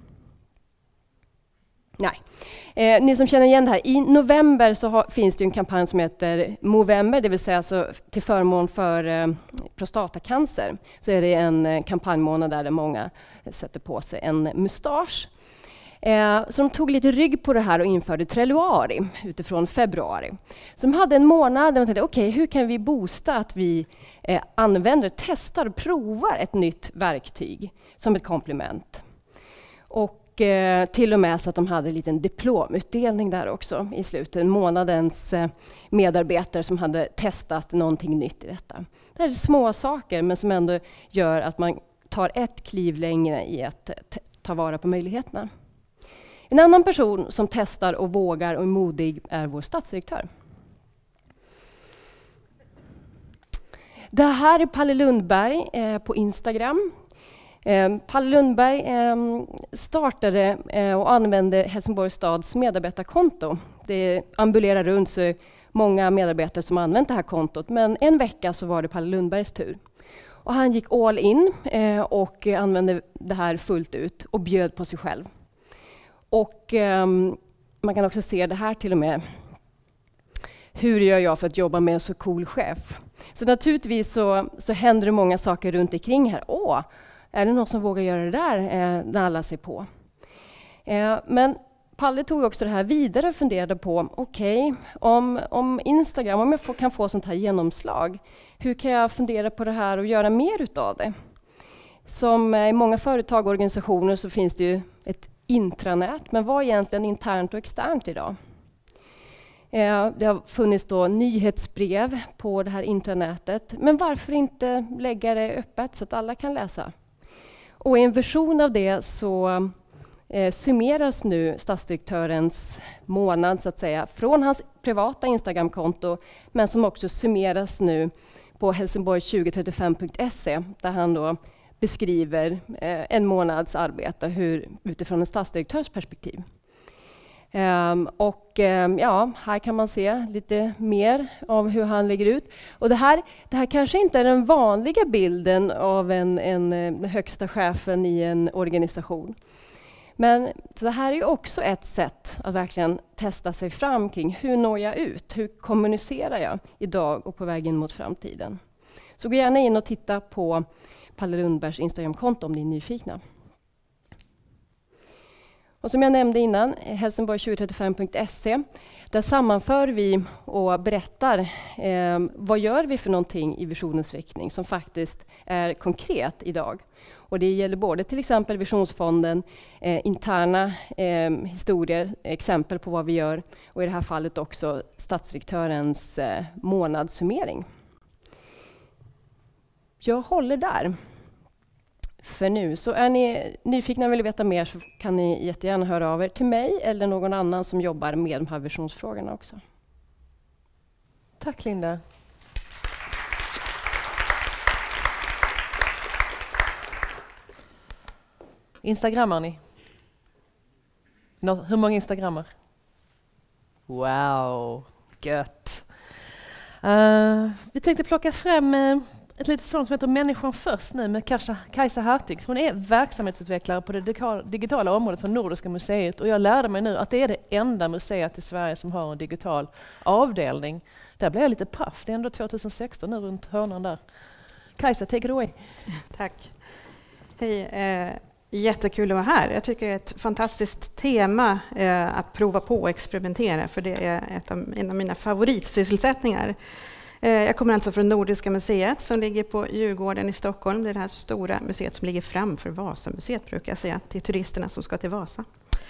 Nej. Eh, ni som känner igen det här, i november så har, finns det en kampanj som heter Movember, det vill säga alltså till förmån för eh, prostatacancer. Så är det en eh, kampanjmånad där många sätter på sig en mustasch. Eh, så de tog lite rygg på det här och införde Trelloari utifrån februari. Så de hade en månad där de tänkte, okej, okay, hur kan vi boosta att vi eh, använder, testar, provar ett nytt verktyg som ett komplement. Och eh, till och med så att de hade en liten diplomutdelning där också i slutet. Månadens eh, medarbetare som hade testat någonting nytt i detta. Det här är små saker men som ändå gör att man tar ett kliv längre i att ta vara på möjligheterna. En annan person som testar och vågar och är modig är vår statsdirektör. Det här är Palle Lundberg eh, på Instagram. Eh, Palle Lundberg eh, startade eh, och använde Helsingborgs stads medarbetarkonto. Det ambulerar runt så många medarbetare som använt det här kontot, men en vecka så var det Palle Lundbergs tur. Och han gick all in eh, och använde det här fullt ut och bjöd på sig själv. Och eh, man kan också se det här till och med. Hur gör jag för att jobba med en så cool chef? Så naturligtvis så, så händer det många saker runt omkring här. Åh, är det någon som vågar göra det där? Eh, när alla ser på. Eh, men Palle tog också det här vidare och funderade på, okej, okay, om, om Instagram, om jag får, kan få sånt här genomslag, hur kan jag fundera på det här och göra mer utav det? Som i många företag och organisationer så finns det ju ett intranät, men vad är egentligen internt och externt idag? Eh, det har funnits då nyhetsbrev på det här intranätet, men varför inte lägga det öppet så att alla kan läsa? Och i en version av det så Eh, summeras nu stadsdirektörens månad så att säga från hans privata Instagramkonto, men som också summeras nu på helsingborg tjugo trettiofem punkt se där han då beskriver eh, en månads arbete hur, utifrån en stadsdirektörs perspektiv. Um, och um, ja, här kan man se lite mer av hur han lägger ut. Och det här, det här kanske inte är den vanliga bilden av en, en, en högsta chefen i en organisation. Men det här är ju också ett sätt att verkligen testa sig fram kring hur når jag ut? Hur kommunicerar jag idag och på väg in mot framtiden? Så gå gärna in och titta på Palle Lundbergs Instagramkonto om ni är nyfikna. Och som jag nämnde innan, helsingborg tjugo trettiofem punkt se, där sammanför vi och berättar eh, vad gör vi för någonting i visionens riktning som faktiskt är konkret idag. Och det gäller både till exempel Visionsfonden, eh, interna eh, historier, exempel på vad vi gör och i det här fallet också stadsdirektörens eh, månadssummering. Jag håller där för nu. Så är ni nyfikna och vill veta mer så kan ni jättegärna höra av er till mig eller någon annan som jobbar med de här visionsfrågorna också. Tack Linda. Instagrammar ni? Nå, hur många instagrammar? Wow, gött. Uh, vi tänkte plocka fram uh, ett litet sånt som heter Människan först nu med Kajsa, Kajsa Hartig. Hon är verksamhetsutvecklare på det digitala området för Nordiska museet och jag lärde mig nu att det är det enda museet i Sverige som har en digital avdelning. Där blev jag lite paff. Det är ändå tjugohundrasexton nu runt hörnan där. Kajsa, take it away. Tack. Hej. Eh, jättekul att vara här. Jag tycker det är ett fantastiskt tema eh, att prova på och experimentera för det är ett av, en av mina favoritsysselsättningar. Jag kommer alltså från Nordiska museet som ligger på Djurgården i Stockholm. Det är det här stora museet som ligger framför Vasamuseet brukar jag säga till turisterna som ska till Vasa.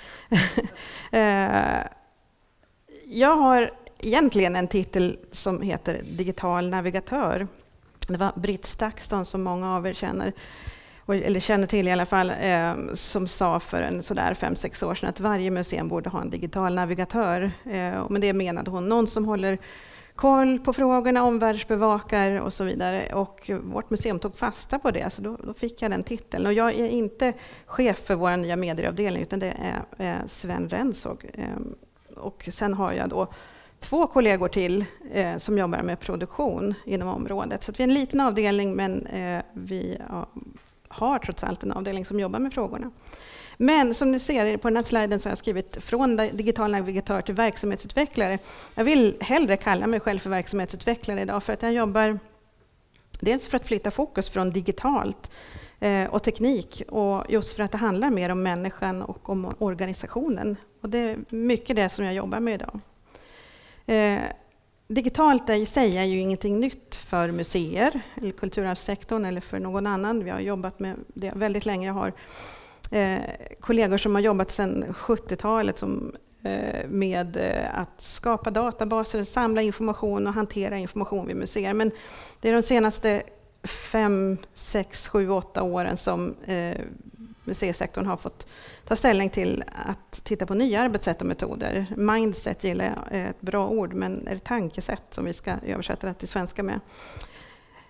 Jag har egentligen en titel som heter digital navigatör. Det var Britt Stakston som många av er känner, eller känner till i alla fall, som sa för en sådär fem, sex år sedan att varje museum borde ha en digital navigatör. Men det menade hon, någon som håller koll på frågorna, omvärldsbevakar och så vidare. Och vårt museum tog fasta på det, så då, då fick jag den titeln. Och jag är inte chef för vår nya medieavdelning, utan det är, är Sven Rensåg. Och sen har jag då två kollegor till eh, som jobbar med produktion inom området. Så att vi är en liten avdelning, men eh, vi ja, har trots allt en avdelning som jobbar med frågorna. Men som ni ser på den här sliden så har jag skrivit från digital navigatör till verksamhetsutvecklare. Jag vill hellre kalla mig själv för verksamhetsutvecklare idag för att jag jobbar dels för att flytta fokus från digitalt eh, och teknik och just för att det handlar mer om människan och om organisationen. Och det är mycket det som jag jobbar med idag. Eh, digitalt i sig är ju ingenting nytt för museer eller kulturarvssektorn eller för någon annan. Vi har jobbat med det väldigt länge. Jag har Eh, kollegor som har jobbat sedan sjuttiotalet som, eh, med eh, att skapa databaser, samla information och hantera information vid museer. Men det är de senaste fem, sex, sju, åtta åren som eh, museisektorn har fått ta ställning till att titta på nya arbetssätt och metoder. Mindset gillar jag, är ett bra ord, men är det tankesätt som vi ska översätta det till svenska med.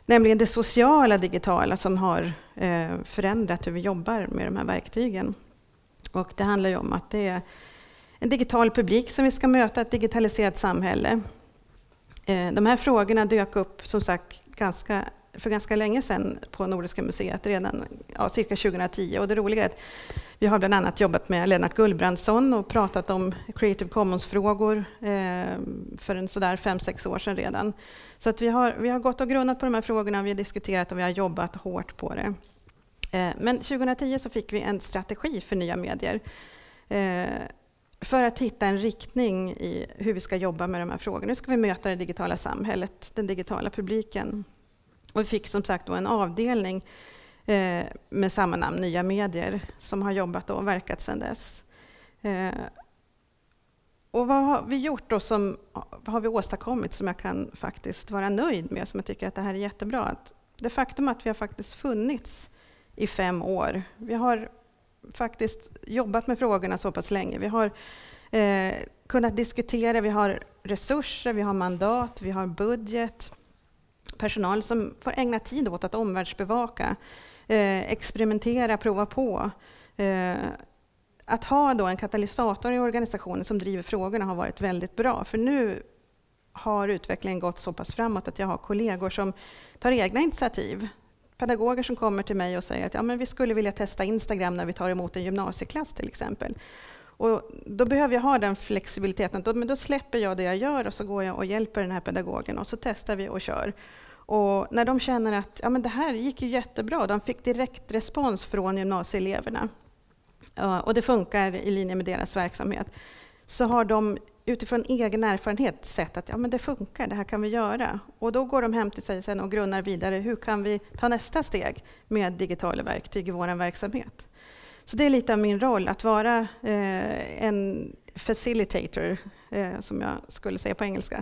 nämligen det sociala digitala som har eh, förändrat hur vi jobbar med de här verktygen. Och det handlar ju om att det är en digital publik som vi ska möta, ett digitaliserat samhälle. Eh, de här frågorna dök upp som sagt ganska, för ganska länge sedan på Nordiska museet, redan ja, cirka tjugohundratio. Och det roliga är att vi har bland annat jobbat med Lennart Gullbrandsson och pratat om Creative Commons-frågor eh, för en sådär fem, sex år sedan redan. Så att vi har, vi har gått och grunnat på de här frågorna, vi har diskuterat och vi har jobbat hårt på det. Eh, men tjugohundratio så fick vi en strategi för nya medier. Eh, för att hitta en riktning i hur vi ska jobba med de här frågorna. Nu ska vi möta det digitala samhället, den digitala publiken. Och vi fick som sagt då en avdelning eh, med samma namn, Nya medier, som har jobbat och verkat sedan dess. Eh, och vad har vi gjort då som, vad har vi åstadkommit som jag kan faktiskt vara nöjd med, som jag tycker att det här är jättebra. Att det faktum att vi har faktiskt funnits i fem år. Vi har faktiskt jobbat med frågorna så pass länge. Vi har eh, kunnat diskutera, vi har resurser, vi har mandat, vi har budget. Personal som får ägna tid åt att omvärldsbevaka, eh, experimentera, prova på. Eh, att ha då en katalysator i organisationen som driver frågorna har varit väldigt bra. För nu har utvecklingen gått så pass framåt att jag har kollegor som tar egna initiativ. Pedagoger som kommer till mig och säger att ja, men vi skulle vilja testa Instagram när vi tar emot en gymnasieklass till exempel. Och då behöver jag ha den flexibiliteten. Då, men då släpper jag det jag gör och så går jag och hjälper den här pedagogen och så testar vi och kör. Och när de känner att ja, men det här gick ju jättebra, de fick direkt respons från gymnasieeleverna och det funkar i linje med deras verksamhet, så har de utifrån egen erfarenhet sett att ja, men det funkar, det här kan vi göra. Och då går de hem till sig sen och grunnar vidare, hur kan vi ta nästa steg med digitala verktyg i vår verksamhet. Så det är lite av min roll, att vara eh, en facilitator, eh, som jag skulle säga på engelska.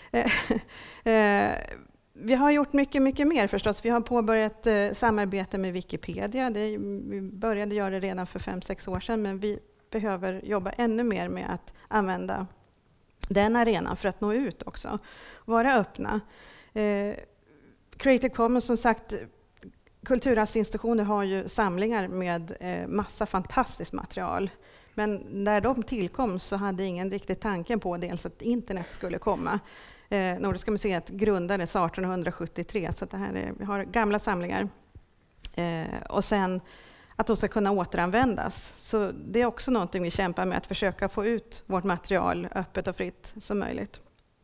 eh, vi har gjort mycket, mycket mer förstås. Vi har påbörjat eh, samarbete med Wikipedia. Det, vi började göra det redan för fem, sex år sedan, men vi behöver jobba ännu mer med att använda den arenan för att nå ut också. Vara öppna. Eh, Creative Commons, som sagt, kulturarvsinstitutioner har ju samlingar med eh, massa fantastiskt material. Men när de tillkom så hade ingen riktigt tanken på dels att internet skulle komma. Eh, Nordiska museet grundades arton sjuttiotre, så att det här är, vi har gamla samlingar. Eh, och sen att de ska kunna återanvändas. Så det är också någonting vi kämpar med, att försöka få ut vårt material öppet och fritt som möjligt.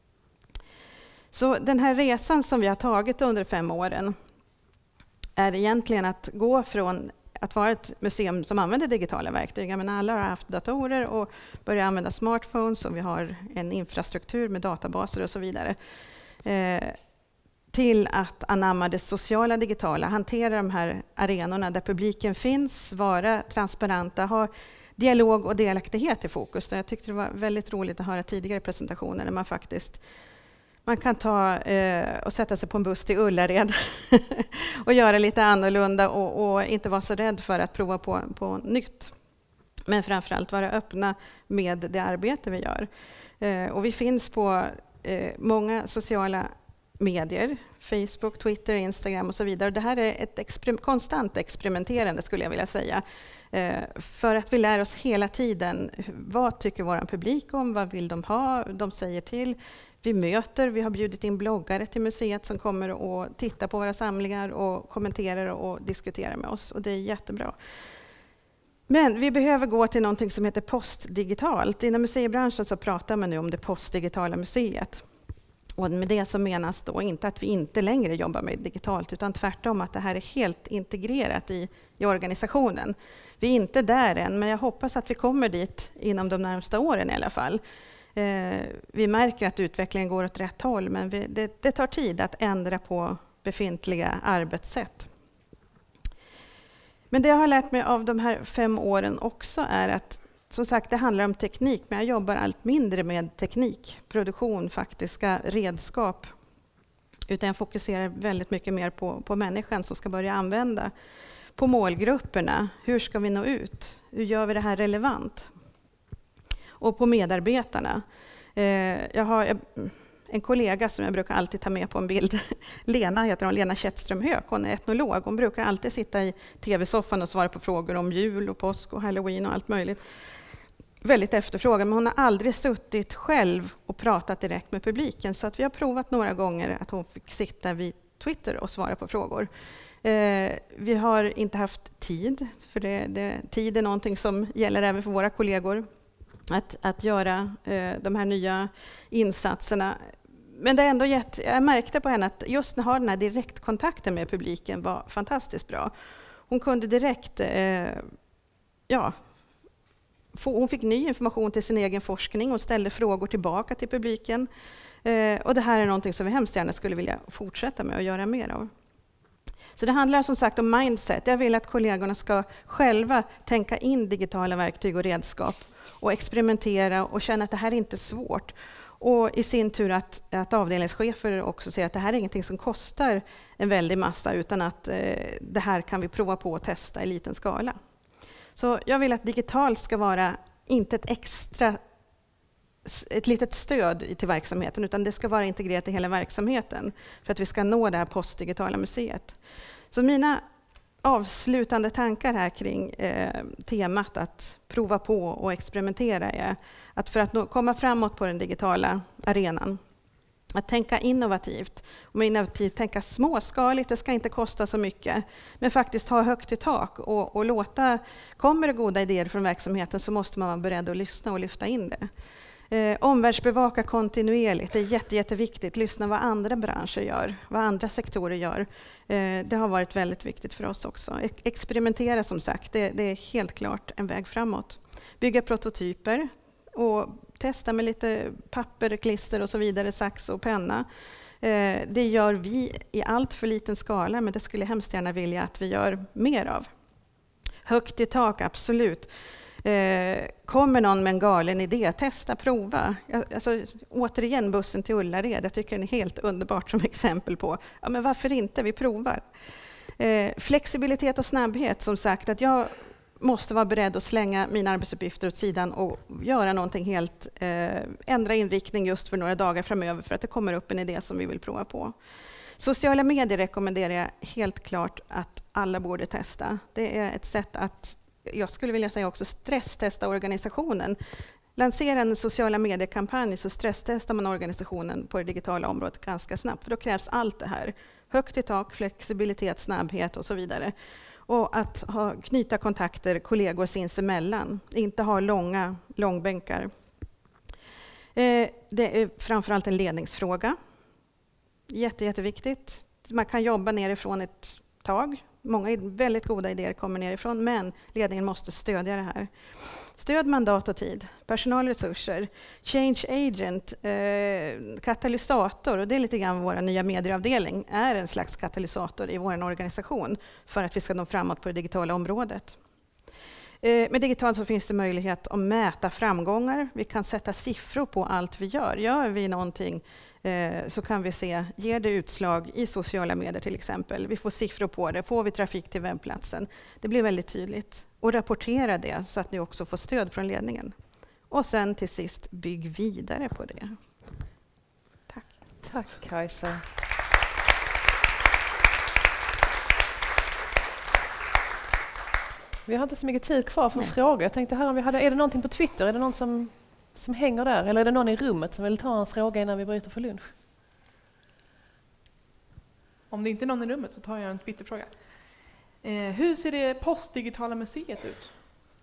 Så den här resan som vi har tagit under fem åren är egentligen att gå från att vara ett museum som använder digitala verktyg. Men alla har haft datorer och börjar använda smartphones och vi har en infrastruktur med databaser och så vidare. Eh, till att anamma det sociala digitala, hantera de här arenorna där publiken finns, vara transparenta, ha dialog och delaktighet i fokus. Jag tyckte det var väldigt roligt att höra tidigare presentationer när man faktiskt man kan ta eh, och sätta sig på en buss till Ullared och göra lite annorlunda och, och inte vara så rädd för att prova på, på nytt. Men framförallt vara öppna med det arbete vi gör. Eh, och vi finns på eh, många sociala medier, Facebook, Twitter, Instagram och så vidare. Det här är ett exper- konstant experimenterande, skulle jag vilja säga. Eh, för att vi lär oss hela tiden, vad tycker vår publik om, vad vill de ha, de säger till. Vi möter, vi har bjudit in bloggare till museet som kommer och tittar på våra samlingar och kommenterar och diskuterar med oss. Och det är jättebra. Men vi behöver gå till någonting som heter postdigitalt. Inom museibranschen så pratar man nu om det postdigitala museet. Och med det så menas då inte att vi inte längre jobbar med digitalt, utan tvärtom att det här är helt integrerat i, i organisationen. Vi är inte där än, men jag hoppas att vi kommer dit inom de närmsta åren i alla fall. Eh, vi märker att utvecklingen går åt rätt håll, men vi, det, det tar tid att ändra på befintliga arbetssätt. Men det jag har lärt mig av de här fem åren också är att, som sagt, det handlar om teknik, men jag jobbar allt mindre med teknik, produktion, faktiska redskap. Utan jag fokuserar väldigt mycket mer på, på människan som ska börja använda, på målgrupperna. Hur ska vi nå ut? Hur gör vi det här relevant? Och på medarbetarna. Eh, jag har en kollega som jag brukar alltid ta med på en bild, Lena heter hon, Lena Kättström Höök, hon är etnolog. Hon brukar alltid sitta i tv-soffan och svara på frågor om jul och påsk och halloween och allt möjligt. Väldigt efterfrågad, men hon har aldrig suttit själv och pratat direkt med publiken. Så att vi har provat några gånger att hon fick sitta vid Twitter och svara på frågor. Eh, vi har inte haft tid, för det, det, tid är någonting som gäller även för våra kollegor. Att, att göra eh, de här nya insatserna. Men det är ändå gett, jag märkte på henne att just när den här direktkontakten med publiken var fantastiskt bra. Hon kunde direkt, eh, ja, få, hon fick ny information till sin egen forskning och ställde frågor tillbaka till publiken. Eh, och det här är någonting som vi hemskt gärna skulle vilja fortsätta med och göra mer av. Så det handlar som sagt om mindset. Jag vill att kollegorna ska själva tänka in digitala verktyg och redskap och experimentera och känna att det här är inte svårt. Och i sin tur att, att avdelningschefer också säger att det här är ingenting som kostar en väldig massa, utan att eh, det här kan vi prova på och testa i liten skala. Så jag vill att digitalt ska vara inte ett extra, ett litet stöd till verksamheten, utan det ska vara integrerat i hela verksamheten för att vi ska nå det här postdigitala museet. Så mina avslutande tankar här kring eh, temat att prova på och experimentera är att för att nå, komma framåt på den digitala arenan, att tänka innovativt. Och med innovativt tänka småskaligt, det ska inte kosta så mycket, men faktiskt ha högt i tak och, och låta, kommer det goda idéer från verksamheten så måste man vara beredd att lyssna och lyfta in det. Eh, omvärldsbevaka kontinuerligt, det är jätte, jätteviktigt. Lyssna vad andra branscher gör, vad andra sektorer gör. Eh, det har varit väldigt viktigt för oss också. E- experimentera som sagt, det, det är helt klart en väg framåt. Bygga prototyper och testa med lite papper, klister och så vidare, sax och penna. Eh, det gör vi i allt för liten skala, men det skulle jag hemskt gärna vilja att vi gör mer av. Högt i tak, absolut. Eh, kommer någon med en galen idé, testa, prova. Jag, alltså, återigen bussen till Ullared, jag tycker den är helt underbart som exempel på, ja men varför inte, vi provar. Eh, flexibilitet och snabbhet, som sagt, att jag måste vara beredd att slänga mina arbetsuppgifter åt sidan och göra någonting helt, eh, ändra inriktning just för några dagar framöver för att det kommer upp en idé som vi vill prova på. Sociala medier rekommenderar jag helt klart att alla borde testa. Det är ett sätt att, jag skulle vilja säga också, stresstesta organisationen. Lansera en sociala mediekampanj så stresstestar man organisationen på det digitala området ganska snabbt. För då krävs allt det här. Högt i tak, flexibilitet, snabbhet och så vidare. Och att ha, knyta kontakter, kollegor sinsemellan. Inte ha långa långbänkar. Eh, det är framförallt en ledningsfråga. Jätte, jätteviktigt. Man kan jobba nerifrån ett tag. Många väldigt goda idéer kommer nerifrån, men ledningen måste stödja det här. Stöd, mandat och tid, personalresurser, change agent, eh, katalysator, och det är lite grann vår nya medieavdelning, är en slags katalysator i vår organisation för att vi ska nå framåt på det digitala området. Eh, med digitalt så finns det möjlighet att mäta framgångar. Vi kan sätta siffror på allt vi gör. Gör vi någonting eh, så kan vi se, ger det utslag i sociala medier till exempel. Vi får siffror på det. Får vi trafik till webbplatsen? Det blir väldigt tydligt. Och rapportera det så att ni också får stöd från ledningen. Och sen till sist, bygg vidare på det. Tack. Tack Kajsa. Vi har inte så mycket tid kvar för Nej. frågor. Jag tänkte här om vi hade, är det någonting på Twitter? Är det någon som, som hänger där? Eller är det någon i rummet som vill ta en fråga innan vi bryter för lunch? Om det inte är någon i rummet så tar jag en Twitterfråga. Eh, hur ser det postdigitala museet ut?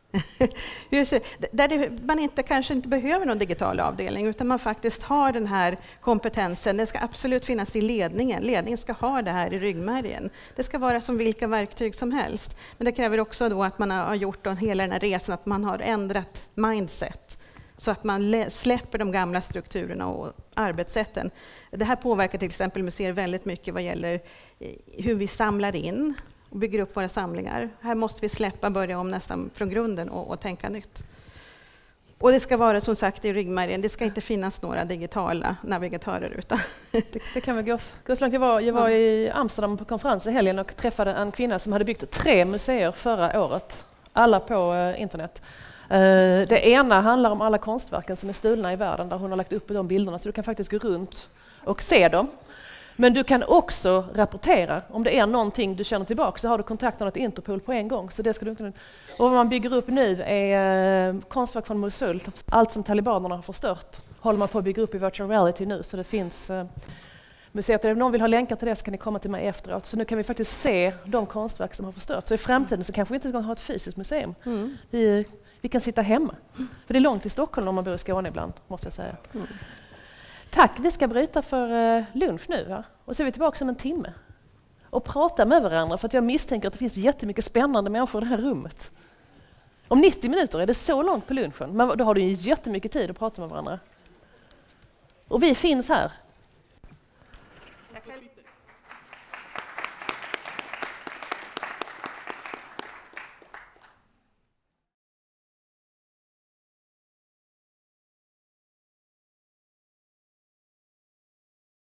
Där det, man inte, kanske inte behöver någon digital avdelning, utan man faktiskt har den här kompetensen. Det ska absolut finnas i ledningen. Ledningen ska ha det här i ryggmärgen. Det ska vara som vilka verktyg som helst. Men det kräver också då att man har gjort då hela den här resan, att man har ändrat mindset. Så att man släpper de gamla strukturerna och arbetssätten. Det här påverkar till exempel museer väldigt mycket vad gäller hur vi samlar in och bygger upp våra samlingar. Här måste vi släppa, börja om nästan från grunden och, och tänka nytt. Och det ska vara som sagt i ryggmärgen. Det ska inte finnas några digitala navigatörer utan. Det, det kan väl gå, gå så långt. Jag var, jag var i Amsterdam på konferens i helgen och träffade en kvinna som hade byggt tre museer förra året. Alla på eh, internet. Det ena handlar om alla konstverken som är stulna i världen, där hon har lagt upp de bilderna, så du kan faktiskt gå runt och se dem. Men du kan också rapportera om det är någonting du känner tillbaka, så har du kontaktat ett Interpol på en gång. Så det ska du inte... Och vad man bygger upp nu är konstverk från Mosul. Allt som talibanerna har förstört håller man på att bygga upp i virtual reality nu, så det finns museet. Om någon vill ha länkar till det så kan ni komma till mig efteråt. Så nu kan vi faktiskt se de konstverk som har förstörts. Så i framtiden så kanske vi inte ska ha ett fysiskt museum. Mm. Vi, vi kan sitta hemma. För det är långt till Stockholm om man bor i Skåne ibland, måste jag säga. Mm. Tack, vi ska bryta för lunch nu. Va? Och så är vi tillbaka om en timme. Och prata med varandra, för att jag misstänker att det finns jättemycket spännande människor i det här rummet. Om nittio minuter är det så långt på lunchen. Men då har du ju jättemycket tid att prata med varandra. Och vi finns här.